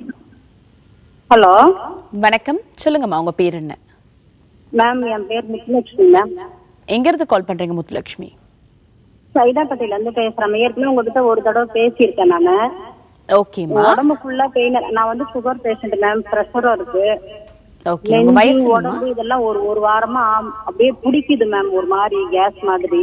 ஹலோ வணக்கம், சொல்லுங்கம்மா உங்க பேர் என்ன? மேம் என் பேர் முத்துலட்சுமி மேம். எங்க இருந்து கால் பண்றீங்க முத்துலட்சுமி? சைதாப்பேட்டையில இருந்து பேசுறேன். ஏற்கனவே உங்ககிட்ட ஒரு தடவை பேசியிருக்கேன் நானு. ஓகேமா. உடம்பு ஃபுல்லா பெயின். நான் வந்து சுகர் பேஷண்ட் மேம், பிரஷரும் இருக்கு. ஓகே, உங்க வயசு உடம்பு இதெல்லாம் ஒரு ஒரு வாரமா அப்படியே பிடிக்குது மேம், ஒரு மாதிரி கேஸ் மாதிரி.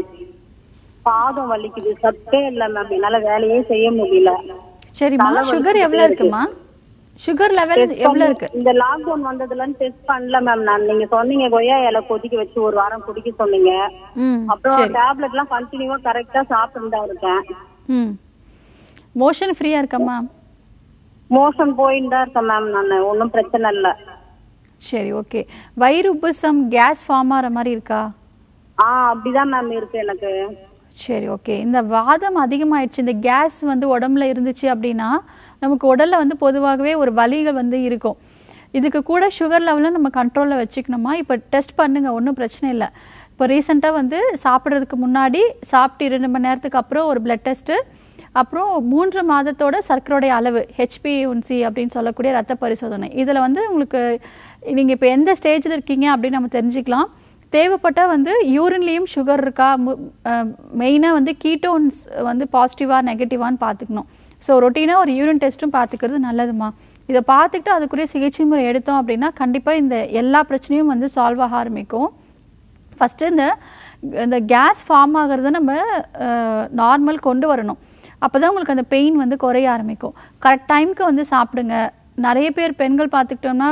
பாதம் வலிக்குது, சத்தே இல்ல மேம், என்னால வேலையே செய்ய முடியல. சரிம்மா, சுகர் எவ்வளவு இருக்குமா? சுகர் லெவல் எவ்வளவு இருக்கு? இந்த லாக்டவுன் வந்ததுல டெஸ்ட் பண்ணல மேம் நான். நீங்க சொன்னீங்க கொய்யா இலை கொதிக்க வச்சு ஒரு வாரம் குடிக்க சொன்னீங்க. அப்புறம் டேப்லெட் எல்லாம் கண்டினியூவா கரெக்டா சாப்பிட்டு தான் இருக்கேன். ம் மோஷன் ஃப்ரீயா இருக்கமா? மோஷன் போயிட்டு தான் இருக்கேன் மேம், நான் ஒன்றும் பிரச்சனை இல்லை. சரி, ஓகே. வயிறு உப்புசம் கேஸ் ஃபார்ம் ஆகிற மாதிரி இருக்கா? ஆ அப்படிதான் மேம் இருக்கு எனக்கு. சரி, ஓகே. இந்த வாதம் அதிகமாயிடுச்சு, இந்த கேஸ் வந்து உடம்புல இருந்துச்சு அப்படின்னா நமக்கு உடலில் வந்து பொதுவாகவே ஒரு வலிகள் வந்து இருக்கும். இதுக்கு கூட சுகர் லெவலை நம்ம கண்ட்ரோலில் வச்சுக்கணுமா? இப்போ டெஸ்ட் பண்ணுங்கள், ஒன்றும் பிரச்சனை இல்லை. இப்போ ரீசெண்டாக வந்து சாப்பிட்றதுக்கு முன்னாடி சாப்பிட்டு இரண்டு மணி நேரத்துக்கு அப்புறம் ஒரு பிளட் டெஸ்ட்டு, அப்புறம் மூன்று மாதத்தோட சர்க்கரையோடைய அளவு ஹெச்பி ஒன் சி அப்படின்னு சொல்லக்கூடிய ரத்த பரிசோதனை. இதில் வந்து உங்களுக்கு நீங்கள் இப்போ எந்த ஸ்டேஜில் இருக்கீங்க அப்படின்னு நம்ம தெரிஞ்சுக்கலாம். தேவைப்பட்டால் வந்து யூரின்லேயும் சுகர் இருக்கா, மெயினாக வந்து கீட்டோன்ஸ் வந்து பாசிட்டிவாக நெகட்டிவான்னு பார்த்துக்கணும். ஸோ ரொட்டீனாக ஒரு யூரின் டெஸ்ட்டும் பார்த்துக்கிறது நல்லதுமா. இதை பார்த்துக்கிட்டு அதுக்குரிய சிகிச்சை முறை எடுத்தோம் அப்படின்னா கண்டிப்பாக இந்த எல்லா பிரச்சனையும் வந்து சால்வ் ஆக ஆரம்பிக்கும். ஃபஸ்ட்டு இந்த இந்த கேஸ் ஃபார்ம் ஆகிறத நம்ம நார்மல் கொண்டு வரணும். அப்போ தான் உங்களுக்கு அந்த பெயின் வந்து குறைய ஆரம்பிக்கும். கரெக்ட் டைமுக்கு வந்து சாப்பிடுங்க. நிறைய பேர் பெண்கள் பார்த்துக்கிட்டோம்னா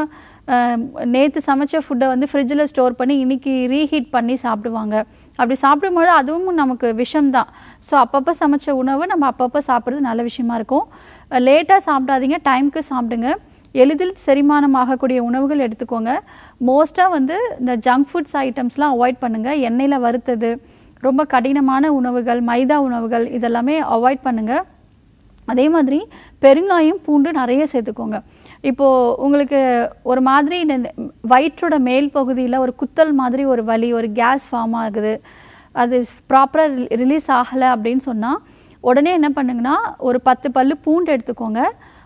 நேற்று சமைச்ச ஃபுட்டை வந்து ஃப்ரிட்ஜில் ஸ்டோர் பண்ணி இன்றைக்கி ரீஹீட் பண்ணி சாப்பிடுவாங்க. அப்படி சாப்பிடும்போது அதுவும் நமக்கு விஷம்தான். ஸோ அப்பப்போ சமைச்ச உணவு நம்ம அப்பப்போ சாப்பிட்றது நல்ல விஷயமா இருக்கும். லேட்டாக சாப்பிடாதீங்க, டைமுக்கு சாப்பிடுங்க. எளிதில் செரிமானம் ஆகக்கூடிய உணவுகள் எடுத்துக்கோங்க. மோஸ்ட்டாக வந்து இந்த ஜங்க் ஃபுட்ஸ் ஐட்டம்ஸ்லாம் அவாய்ட் பண்ணுங்கள். எண்ணெயில் வறுத்தது, ரொம்ப கடினமான உணவுகள், மைதா உணவுகள் இதெல்லாமே அவாய்ட் பண்ணுங்கள். அதே மாதிரி பெருங்காயம், பூண்டு நிறைய சேர்த்துக்கோங்க. இப்போது உங்களுக்கு ஒரு மாதிரி இந்த வயிற்றோட மேல் பகுதியில் ஒரு குத்தல் மாதிரி ஒரு வலி, ஒரு கேஸ் ஃபார்ம் ஆகுது, அது ப்ராப்பராக ரிலீஸ் ஆகலை அப்படின்னு சொன்னால் உடனே என்ன பண்ணுங்கன்னா ஒரு பத்து பல்லு பூண்டு எடுத்துக்கோங்க.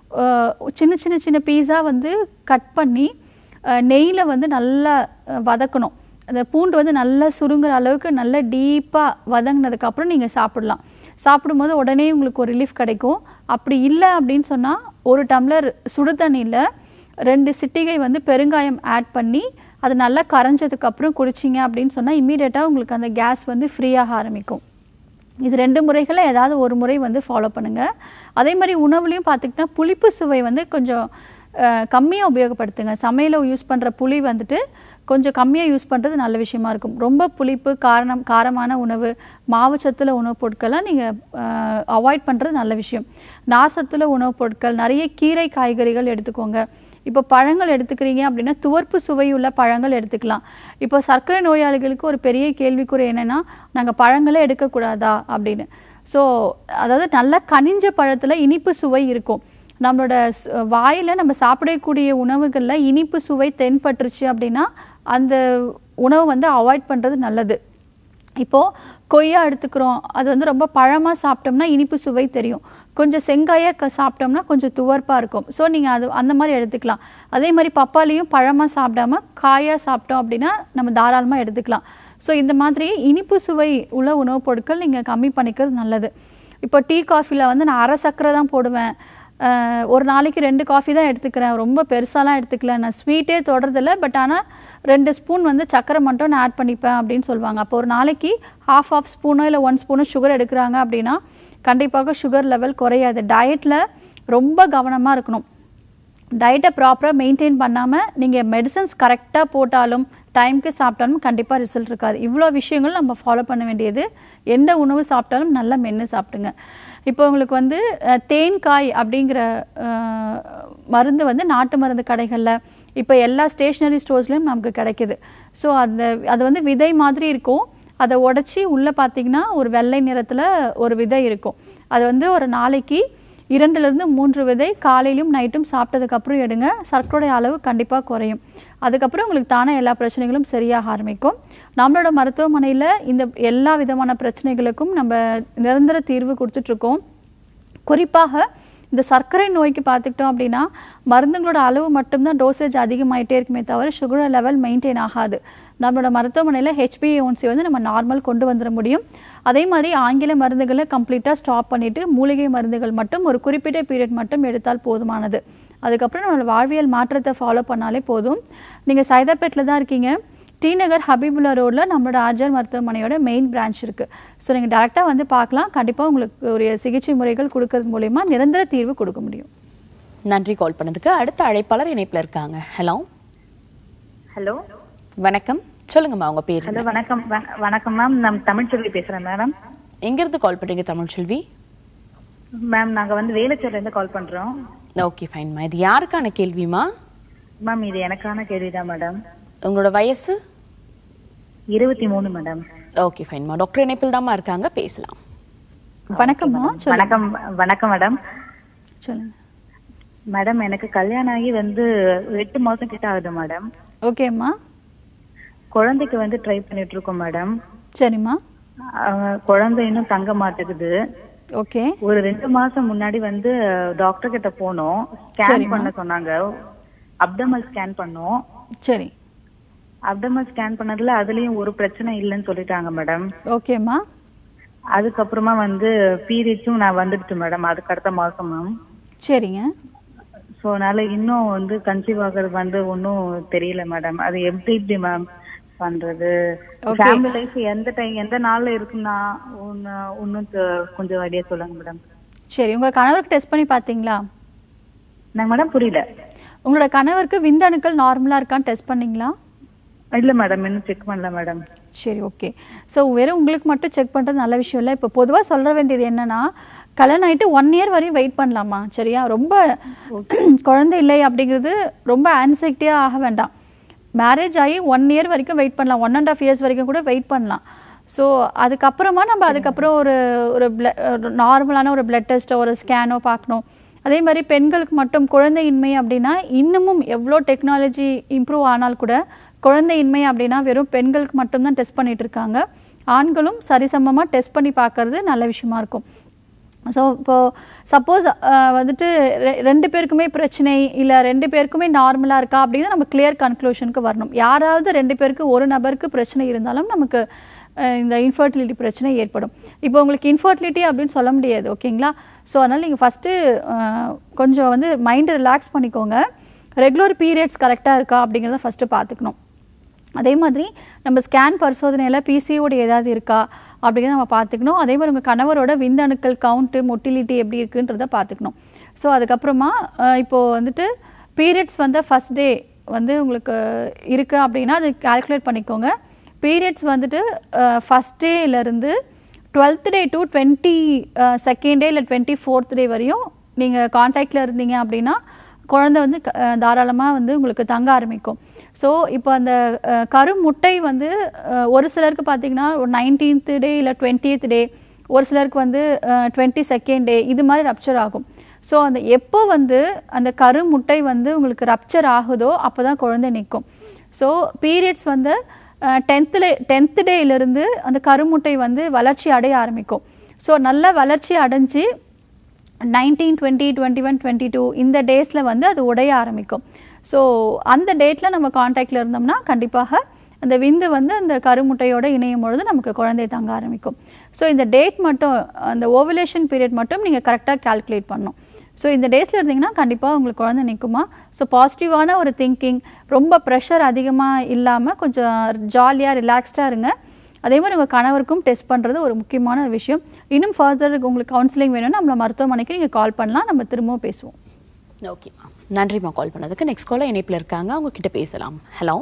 சின்ன சின்ன சின்ன பீஸாக வந்து கட் பண்ணி நெய்யில் வந்து நல்லா வதக்கணும். அந்த பூண்டு வந்து நல்லா சுருங்குற அளவுக்கு நல்லா டீப்பாக வதங்கினதுக்கப்புறம் நீங்கள் சாப்பிடலாம். சாப்பிடும்போது உடனே உங்களுக்கு ஒரு ரிலீஃப் கிடைக்கும். அப்படி இல்லை அப்படின்னு சொன்னால் ஒரு டம்ளர் சுடு தண்ணியில் ரெண்டு சிட்டிகை வந்து பெருங்காயம் ஆட் பண்ணி அது நல்லா கரைஞ்சதுக்கப்புறம் குடிச்சிங்க அப்படின்னு சொன்னால் இம்மீடியட்டாக உங்களுக்கு அந்த கேஸ் வந்து ஃப்ரீயாக ஆரம்பிக்கும். இது ரெண்டு முறைகளை ஏதாவது ஒரு முறை வந்து ஃபாலோ பண்ணுங்கள். அதே மாதிரி உணவுலையும் பார்த்துக்கிட்டா புளிப்பு சுவை வந்து கொஞ்சம் கம்மியாக உபயோகப்படுத்துங்க. சமையலில் யூஸ் பண்ணுற புளி வந்துட்டு கொஞ்சம் கம்மியாக யூஸ் பண்ணுறது நல்ல விஷயமா இருக்கும். ரொம்ப புளிப்பு, காரணம் காரமான உணவு, மாவு சத்துள்ள உணவுப் பொருட்கள்லாம் நீங்கள் அவாய்ட் பண்ணுறது நல்ல விஷயம். நார் சத்துள்ள உணவுப் பொருட்கள், நிறைய கீரை காய்கறிகள் எடுத்துக்கோங்க. இப்போ பழங்கள் எடுத்துக்கிறீங்க அப்படின்னா துவர்ப்பு சுவையுள்ள பழங்கள் எடுத்துக்கலாம். இப்போ சர்க்கரை நோயாளிகளுக்கு ஒரு பெரிய கேள்விக்குறி என்னென்னா, நாங்கள் பழங்களே எடுக்கக்கூடாதா அப்படின்னு. ஸோ அதாவது நல்லா கனிஞ்ச பழத்தில் இனிப்பு சுவை இருக்கும். நம்மளோட வாயில் நம்ம சாப்பிடக்கூடிய உணவுகளில் இனிப்பு சுவை தென்பட்டுருச்சு அப்படின்னா அந்த உணவு வந்து அவாய்ட் பண்ணுறது நல்லது. இப்போது கொய்யா எடுத்துக்கிறோம், அது வந்து ரொம்ப பழமாக சாப்பிட்டோம்னா இனிப்பு சுவை தெரியும். கொஞ்சம் செங்காயாக க சாப்பிட்டோம்னா கொஞ்சம் துவர்ப்பாக இருக்கும். ஸோ நீங்கள் அது அந்த மாதிரி எடுத்துக்கலாம். அதே மாதிரி பப்பாளியும் பழமாக சாப்பிடாம காயாக சாப்பிட்டோம் அப்படின்னா நம்ம தாராளமாக எடுத்துக்கலாம். ஸோ இந்த மாதிரி இனிப்பு சுவை உள்ள உணவுப் பொருட்கள் நீங்கள் கம்மி பண்ணிக்கிறது நல்லது. இப்போ டீ காஃபியில் வந்து நான் அரை சர்க்கரை தான் போடுவேன், ஒரு நாளைக்கு ரெண்டு காஃபி தான் எடுத்துக்கிறேன், ரொம்ப பெருசாலாம் எடுத்துக்கல, நான் ஸ்வீட்டே தொடறதில்ல, பட் ஆனால் ரெண்டு ஸ்பூன் வந்து சர்க்கரை மட்டும் நான் ஆட் பண்ணிப்பேன் அப்படின்னு சொல்லுவாங்க. அப்போ ஒரு நாளைக்கு ஹாஃப் ஆஃப் ஸ்பூனோ இல்லை ஒன் ஸ்பூனோ சுகர் எடுக்கிறாங்க அப்படின்னா கண்டிப்பாக சுகர் லெவல் குறையாது. டயட்டில் ரொம்ப கவனமாக இருக்கணும். டயட்டை ப்ராப்பராக மெயின்டைன் பண்ணாமல் நீங்கள் மெடிசன்ஸ் கரெக்டாக போட்டாலும் டைமுக்கு சாப்பிட்டாலும் கண்டிப்பாக ரிசல்ட் இருக்காது. இவ்வளோ விஷயங்கள் நம்ம ஃபாலோ பண்ண வேண்டியது. எந்த உணவு சாப்பிட்டாலும் நல்லா மென்று சாப்பிடுங்க. இப்போ உங்களுக்கு வந்து தேன்காய் அப்படிங்கிற மருந்து வந்து நாட்டு மருந்து கடைகளில் இப்போ எல்லா ஸ்டேஷ்னரி ஸ்டோர்ஸ்லையும் நமக்கு கிடைக்கிது. ஸோ அந்த அது வந்து விதை மாதிரி இருக்கும். அதை உடச்சி உள்ளே பார்த்திங்கன்னா ஒரு வெள்ளை நிறத்தில் ஒரு விதை இருக்கும். அது வந்து ஒரு நாளைக்கு இரண்டுலேருந்து மூன்று விதை காலையிலும் நைட்டும் சாப்பிட்டதுக்கப்புறம் எடுங்க. சர்க்கரை அளவு கண்டிப்பாக குறையும். அதுக்கப்புறம் உங்களுக்கு தானே எல்லா பிரச்சனைகளும் சரியாக ஆரம்பிக்கும். நம்மளோட மருத்துவமனையில் இந்த எல்லா விதமான பிரச்சனைகளுக்கும் நம்ம நிரந்தர தீர்வு கொடுத்துட்ருக்கோம். குறிப்பாக இந்த சர்க்கரை நோய்க்கு பார்த்துக்கிட்டோம் அப்படின்னா மருந்துங்களோட அளவு மட்டும்தான் டோசேஜ் அதிகமாகிட்டே இருக்குமே தவிர சுகர் லெவல் மெயின்டைன் ஆகாது. நம்மளோட மருத்துவமனையில் ஹெச்பிஏஒன்சி வந்து நம்ம நார்மல் கொண்டு வந்துட முடியும். அதே மாதிரி ஆங்கில மருந்துகளை கம்ப்ளீட்டாக ஸ்டாப் பண்ணிவிட்டு மூலிகை மருந்துகள் மட்டும் ஒரு குறிப்பிட்ட பீரியட் மட்டும் எடுத்தால் போதுமானது. அதுக்கப்புறம் நம்மளோட வாழ்வியல் மாற்றத்தை ஃபாலோ பண்ணாலே போதும். நீங்கள் சைதாப்பேட்டில் தான் இருக்கீங்க, டி நகர் ஹபீபுல்லா ரோடில் நம்மளோட ஆர்ஜர் மருத்துவமனையோட மெயின் பிரான்ச் இருக்குது. ஸோ நீங்கள் டேரெக்டாக வந்து பார்க்கலாம். கண்டிப்பாக உங்களுக்கு ஒரு சிகிச்சை முறைகள் கொடுக்கறது மூலயமா நிரந்தர தீர்வு கொடுக்க முடியும். நன்றி கால் பண்ணதுக்கு. அடுத்த அழைப்பாளர் இணைப்பில் இருக்காங்க. ஹலோ ஹலோ வணக்கம், சொல்லுங்கம்மா உங்க பேர்? ஹலோ வணக்கம். வணக்கம் மேம், நான் தமிழ்ச்செல்வி பேசுறேன் மேடம். எங்கிருந்து கால் பண்றீங்க தமிழ்ச்செல்வி? மேம் நாங்க வந்து வேலச்சேரில இருந்து கால் பண்றோம். ஓகே ஃபைன்மா. இது யாருக்கான கேள்விமா? மேம் இது எனக்கான கேள்விதான் மேடம். உங்களோட வயசு? இருபத்தி மூணு மேடம். ஓகே ஃபைன்மா. டாக்டர் இணைப்பில் தான்மா இருக்காங்க, பேசலாம். வணக்கம்மா. வணக்கம். வணக்கம் மேடம். சொல்லுங்க மேடம். எனக்கு கல்யாணம் ஆகி வந்து எட்டு மாசம் கிட்ட ஆகுது மேடம். ஓகேம்மா. குழந்தைக்கு வந்து ட்ரை பண்ணிட்டு இருக்கோம் மேடம். சரிம்மா. குழந்தை இன்னும் தங்க மாட்டேங்குது. ஓகே. ஒரு ரெண்டு மாசம் முன்னாடி வந்து டாக்டர் கிட்ட போனோம், ஸ்கேன் பண்ண சொன்னாங்க. அப்டமல் ஸ்கேன் பண்ணோம். சரி. அப்டமல் ஸ்கேன் பண்ணதுல அதுலயும் ஒரு பிரச்சனை இல்லைன்னு சொல்லிட்டாங்க மேடம். ஓகேம்மா. அதுக்கப்புறமா வந்து பீரியட்ஸும் நான் வந்துடுச்சு மேடம் அதுக்கு அடுத்த மாசம் மேம். சரிங்க. ஸோ அதனால இன்னும் வந்து கன்சீவ் ஆகிறது வந்து ஒன்றும் தெரியல மேடம். அது எப்படி இப்படி மேம் பண்றது? ஃபேமிலி லைஃப் எந்த டைம் எந்த நாள்ல இருக்குன்னா ஒன்னு ஒன்னும் கொஞ்சம் ஐடியா சொல்லுங்க மேடம். சரி, உங்க கணவருக்கு டெஸ்ட் பண்ணி பாத்தீங்களா? நான் மேடம் புரியல. உங்களோட கணவருக்கு விந்தணுக்கள் நார்மலா இருக்கான்னு டெஸ்ட் பண்ணீங்களா? இல்ல மேடம், இன்னும் செக் பண்ணல மேடம். சரி, ஓகே. ஸோ வெறும் உங்களுக்கு மட்டும் செக் பண்ணுறது நல்ல விஷயம் இல்லை. இப்போ பொதுவாக சொல்ல வேண்டியது என்னன்னா, கல்யாணம் ஆகிட்டு ஒன் இயர் வரையும் வெயிட் பண்ணலாமா? சரியா? ரொம்ப குழந்தை இல்லை அப்படிங்கிறது ரொம்ப ஆன்சைட்டியாக ஆக வேண்டாம். மேரேஜ் ஆகி ஒன் இயர் வரைக்கும் வெயிட் பண்ணலாம், ஒன் அண்ட் ஆஃப் இயர்ஸ் வரைக்கும் கூட வெயிட் பண்ணலாம். ஸோ அதுக்கப்புறமா நம்ம அதுக்கப்புறம் ஒரு ஒரு பிள நார்மலான ஒரு பிளட் டெஸ்ட்டோ ஒரு ஸ்கேனோ பார்க்கணும். அதே மாதிரி பெண்களுக்கு மட்டும் குழந்தையின்மை அப்படின்னா இன்னமும் எவ்வளோ டெக்னாலஜி இம்ப்ரூவ் ஆனால் கூட குழந்தையின்மை அப்படின்னா வெறும் பெண்களுக்கு மட்டும்தான் டெஸ்ட் பண்ணிட்டு இருக்காங்க. ஆண்களும் சரிசமமாக டெஸ்ட் பண்ணி பார்க்கறது நல்ல விஷயமா இருக்கும். ஸோ இப்போது சப்போஸ் வந்துட்டு ரெண்டு பேருக்குமே பிரச்சனை இல்லை, ரெண்டு பேருக்குமே நார்மலாக இருக்கா அப்படிங்கிறது நம்ம கிளியர் கன்க்ளூஷனுக்கு வரணும். யாராவது ரெண்டு பேருக்கு ஒரு நபருக்கு பிரச்சனை இருந்தாலும் நமக்கு இந்த இன்ஃபர்டிலிட்டி பிரச்சனை ஏற்படும். இப்போ உங்களுக்கு இன்ஃபர்டிலிட்டி அப்படின்னு சொல்ல முடியாது, ஓகேங்களா? ஸோ அதனால் நீங்கள் ஃபஸ்ட்டு கொஞ்சம் வந்து மைண்டை ரிலாக்ஸ் பண்ணிக்கோங்க. ரெகுலர் பீரியட்ஸ் கரெக்டாக இருக்கா அப்படிங்கிறத ஃபஸ்ட்டு பார்த்துக்கணும். அதே மாதிரி நம்ம ஸ்கேன் பரிசோதனையில் பிசிஓடி ஏதாவது இருக்கா அப்படிங்கிறத நம்ம பார்த்துக்கணும். அதே மாதிரி உங்கள் கணவரோட விந்தணுக்கள் கவுண்ட்டு மொட்டிலிட்டி எப்படி இருக்குன்றதை பார்த்துக்கணும். ஸோ அதுக்கப்புறமா இப்போது வந்துட்டு பீரியட்ஸ் வந்து ஃபஸ்ட் டே வந்து உங்களுக்கு இருக்குது அப்படின்னா அது கால்குலேட் பண்ணிக்கோங்க. பீரியட்ஸ் வந்துட்டு ஃபஸ்ட் டேலேருந்து twelfth day to twenty second day இல்லை டுவெண்ட்டி ஃபோர்த் டே வரையும் நீங்கள் கான்டாக்டில் இருந்தீங்க அப்படின்னா குழந்தை வந்து தாராளமாக வந்து உங்களுக்கு தங்க ஆரம்பிக்கும். ஸோ இப்போ அந்த கருமுட்டை வந்து ஒரு சிலருக்கு பார்த்திங்கன்னா ஒரு நைன்டீன்த் டே இல்லை டுவெண்ட்டியத் டே, ஒரு சிலருக்கு வந்து டுவெண்ட்டி செகண்ட் டே இது மாதிரி ரப்ச்சர் ஆகும். ஸோ அந்த எப்போ வந்து அந்த கருமுட்டை வந்து உங்களுக்கு ரப்ச்சர் ஆகுதோ அப்போ தான் குழந்தை நிற்கும். ஸோ பீரியட்ஸ் வந்து டென்த்தில் டென்த்து டேயிலிருந்து அந்த கருமுட்டை வந்து வளர்ச்சி அடைய ஆரம்பிக்கும். ஸோ நல்ல வளர்ச்சி அடைஞ்சு nineteen twenty twenty one twenty two இந்த டேஸில் வந்து அது உடைய ஆரம்பிக்கும். ஸோ அந்த டேட்டில் நம்ம காண்டாக்டில் இருந்தோம்னா கண்டிப்பாக அந்த விந்து வந்து அந்த கருமுட்டையோடு இணையும் பொழுது நமக்கு குழந்தை தங்க ஆரம்பிக்கும். ஸோ இந்த டேட் மட்டும் அந்த ஓவலேஷன் பீரியட் மட்டும் நீங்கள் கரெக்டாக கால்குலேட் பண்ணணும். ஸோ இந்த டேஸில் இருந்தீங்கன்னா கண்டிப்பாக உங்களுக்கு குழந்தை நிற்குமா. ஸோ பாசிட்டிவான ஒரு திங்கிங், ரொம்ப ப்ரெஷர் அதிகமாக இல்லாமல் கொஞ்சம் ஜாலியாக ரிலாக்ஸ்டாக இருங்க. அதே மாதிரி உங்கள் கணவருக்கும் டெஸ்ட் பண்ணுறது ஒரு முக்கியமான ஒரு விஷயம். இன்னும் ஃபர்தர் உங்களுக்கு கவுன்சிலிங் வேணும்னா நம்மளை மருத்துவமனைக்கு நீங்கள் கால் பண்ணலாம், நம்ம திரும்பவும் பேசுவோம். ஓகேம்மா, நன்றிம்மா கால் பண்ணதுக்கு. நெக்ஸ்ட் காலர் இணைப்பில் இருக்காங்க, அவங்க கிட்ட பேசலாம். ஹலோ.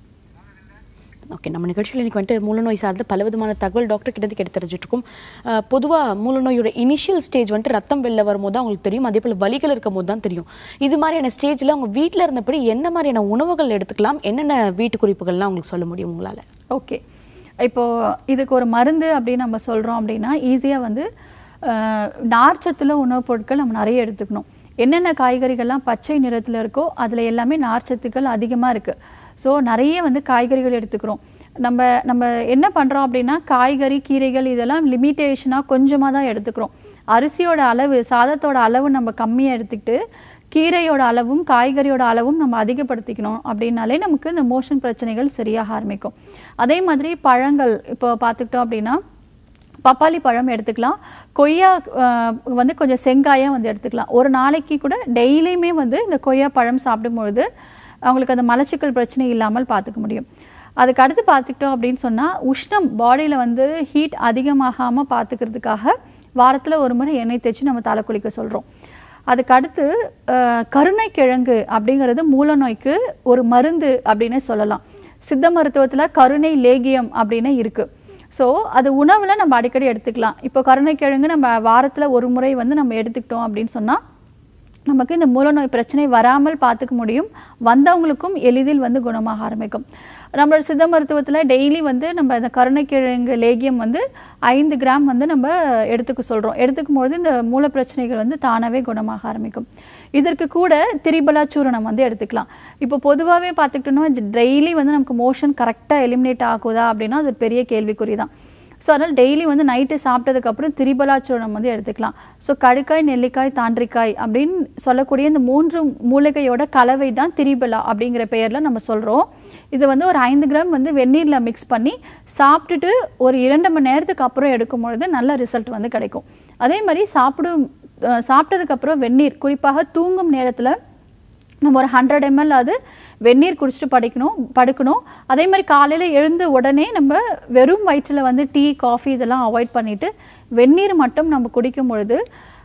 ஓகே, நம்ம நிகழ்ச்சியில் இன்றைக்கி வந்துட்டு மூலநோய் சார்ந்து பல விதமான தகவல் டாக்டர் கிட்ட கேட்டு தெரிஞ்சிட்ருக்கோம். பொதுவாக மூலநோயோட இனிஷியல் ஸ்டேஜ் வந்துட்டு ரத்தம் வெளில வரும்போது தான் அவங்களுக்கு தெரியும், அதே போல் வலிகள் இருக்கும் போது தான் தெரியும். இது மாதிரியான ஸ்டேஜில் அவங்க வீட்டில் இருந்தபடி என்ன மாதிரியான உணவுகள் எடுத்துக்கலாம், என்னென்ன வீட்டு குறிப்புகள்லாம் அவங்களுக்கு சொல்ல முடியும் உங்களால்? ஓகே, இப்போது இதுக்கு ஒரு மருந்து அப்படின்னு நம்ம சொல்கிறோம் அப்படின்னா ஈஸியாக வந்து நார்ச்சத்துள்ள உணவுப் பொருட்கள் நம்ம நிறைய எடுத்துக்கணும். என்னென்ன காய்கறிகள்லாம் பச்சை நிறத்தில் இருக்கோ அதில் எல்லாமே நார்ச்சத்துக்கள் அதிகமாக இருக்குது. ஸோ நிறைய வந்து காய்கறிகள் எடுத்துக்கிறோம். நம்ம நம்ம என்ன பண்ணுறோம் அப்படின்னா காய்கறி கீரைகள் இதெல்லாம் லிமிட்டேஷனாக கொஞ்சமாக தான் எடுத்துக்கிறோம். அரிசியோட அளவு, சாதத்தோட அளவு நம்ம கம்மியாக எடுத்துக்கிட்டு கீரையோட அளவும் காய்கறியோட அளவும் நம்ம அதிகப்படுத்திக்கணும் அப்படின்னாலே நமக்கு இந்த மோஷன் பிரச்சனைகள் சரியாக ஆரம்பிக்கும். அதே மாதிரி பழங்கள் இப்போ பார்த்துக்கிட்டோம் அப்படின்னா பப்பாளி பழம் எடுத்துக்கலாம், கொய்யா வந்து கொஞ்சம் செங்காயம் வந்து எடுத்துக்கலாம். ஒரு நாளைக்கு கூட டெய்லியுமே வந்து இந்த கொய்யா பழம் சாப்பிடும்பொழுது அவங்களுக்கு அந்த மலச்சிக்கல் பிரச்சனை இல்லாமல் பார்த்துக்க முடியும். அதுக்கு அடுத்து பார்த்துக்கிட்டோம் அப்படின்னு சொன்னால் உஷ்ணம் பாடியில் வந்து ஹீட் அதிகமாகாமல் பார்த்துக்கிறதுக்காக வாரத்தில் ஒரு முறை எண்ணெய் தேய்ச்சி நம்ம தலை குளிக்க சொல்கிறோம். அதுக்கு அடுத்து கருணைக்கிழங்கு அப்படிங்கிறது மூலநோய்க்கு ஒரு மருந்து அப்படின்னு சொல்லலாம். சித்த மருத்துவத்தில் கருணை லேகியம் அப்படின்னு இருக்குது. ஸோ அது உணவில் நம்ம அடிக்கடி எடுத்துக்கலாம். இப்போ கருணைக்கிழங்கு நம்ம வாரத்தில் ஒரு முறை வந்து நம்ம எடுத்துக்கிட்டோம் அப்படின்னு சொன்னால் நமக்கு இந்த மூலநோய் பிரச்சனை வராமல் பார்த்துக்க முடியும், வந்தவங்களுக்கும் எளிதில் வந்து குணமாக ஆரம்பிக்கும். நம்மளோட சித்த மருத்துவத்தில் டெய்லி வந்து நம்ம இந்த கருணைக்கிழங்கு லேகியம் வந்து ஐந்து கிராம் வந்து நம்ம எடுத்துக்க சொல்கிறோம். எடுத்துக்கும் பொழுது இந்த மூல பிரச்சனைகள் வந்து தானாகவே குணமாக ஆரம்பிக்கும். இதற்கு கூட திரிபலா சூரணம் வந்து எடுத்துக்கலாம். இப்போ பொதுவாகவே பார்த்துக்கிட்டோன்னா டெய்லி வந்து நமக்கு மோஷன் கரெக்டாக எலிமினேட் ஆகுதா அப்படின்னா அது ஒரு பெரிய கேள்விக்குறி தான். ஸோ அதனால் டெய்லி வந்து நைட்டு சாப்பிட்டதுக்கப்புறம் திரிபலா சூரணம் வந்து எடுத்துக்கலாம். ஸோ கடுக்காய், நெல்லிக்காய், தாண்டிக்காய் அப்படின்னு சொல்லக்கூடிய இந்த மூன்று மூலிகையோட கலவை தான் திரிபலா அப்படிங்கிற பெயரில் நம்ம சொல்கிறோம். இது வந்து ஒரு ஐந்து கிராம் வந்து வெந்நீரில் மிக்ஸ் பண்ணி சாப்பிட்டுட்டு ஒரு இரண்டு மணி நேரத்துக்கு அப்புறம் எடுக்கும் பொழுது நல்ல ரிசல்ட் வந்து கிடைக்கும். அதே மாதிரி சாப்பிடும் சாப்பிட்டதுக்கப்புறம் வெந்நீர், குறிப்பாக தூங்கும் நேரத்தில் நம்ம ஒரு ஹண்ட்ரட் எம்எல் அது வெந்நீர் குடிச்சிட்டு படிக்கணும் படுக்கணும். அதே மாதிரி காலையில் எழுந்த உடனே நம்ம வெறும் வயிற்றில் வந்து டீ, காஃபி இதெல்லாம் அவாய்ட் பண்ணிவிட்டு வெந்நீர் மட்டும் நம்ம குடிக்கும் பொழுது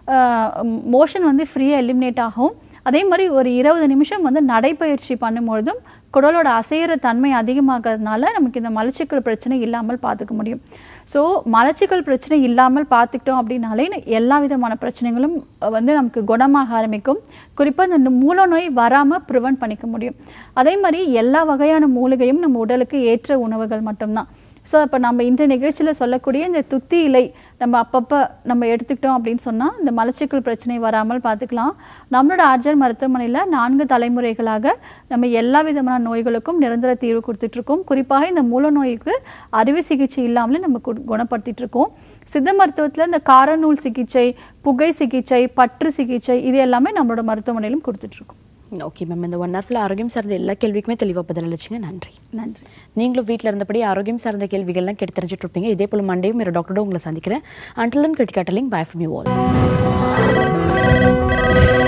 மோஷன் வந்து ஃப்ரீயாக எலிமினேட் ஆகும். அதே மாதிரி ஒரு இருபது நிமிஷம் வந்து நடைப்பயிற்சி பண்ணும்பொழுதும் குடலோட அசைகிற தன்மை அதிகமாகிறதுனால நமக்கு இந்த மலச்சிக்கல் பிரச்சனை இல்லாமல் பார்த்துக்க முடியும். ஸோ மலச்சிக்கல் பிரச்சனை இல்லாமல் பார்த்துக்கிட்டோம் அப்படின்னாலே எல்லா விதமான பிரச்சனைகளும் வந்து நமக்கு குணமாக ஆரம்பிக்கும். குறிப்பாக இந்த மூலநோய் வராமல் ப்ரிவென்ட் பண்ணிக்க முடியும். அதே மாதிரி எல்லா வகையான மூலிகையும் நம்ம உடலுக்கு ஏற்ற உணவுகள் மட்டும்தான். ஸோ இப்போ நம்ம இன்றைய நிகழ்ச்சியில் சொல்லக்கூடிய இந்த துத்தி இலை நம்ம அப்பப்போ நம்ம எடுத்துக்கிட்டோம் அப்படின்னு சொன்னால் இந்த மலச்சிக்கல் பிரச்சனை வராமல் பார்த்துக்கலாம். நம்மளோட ஆர்ஜர் மருத்துவமனையில் நான்கு தலைமுறைகளாக நம்ம எல்லா விதமான நோய்களுக்கும் நிரந்தர தீர்வு கொடுத்துட்ருக்கோம். குறிப்பாக இந்த மூல நோய்க்கு அறுவை சிகிச்சை இல்லாமலே நம்ம குணப்படுத்திகிட்ருக்கோம். சித்த மருத்துவத்தில் இந்த காரநூல் சிகிச்சை, புகை சிகிச்சை, பற்று சிகிச்சை இது எல்லாமே நம்மளோட மருத்துவமனையிலும் கொடுத்துட்ருக்கோம். ஓகே மேம், இந்த ஒன் ஹவர்ஃபுல் ஆரோக்கியம் சார்ந்த எல்லா கேள்விக்குமே தெளிவாக பதில் அளிச்சிங்க. நன்றி. நன்றி. நீங்களும் வீட்டில் இருந்தபடி ஆரோக்கியம் சார்ந்த கேள்விகள்லாம் கேட்டு தெரிஞ்சுட்டு இருப்பீங்க. இதே போல் மண்டேயும் ஒரு டாக்டரோட உங்களை சந்திக்கிறேன். அன்டில் தென் கிரிட்டிகாட்டலிங் பை ஃப்ரம் யூ ஆல்.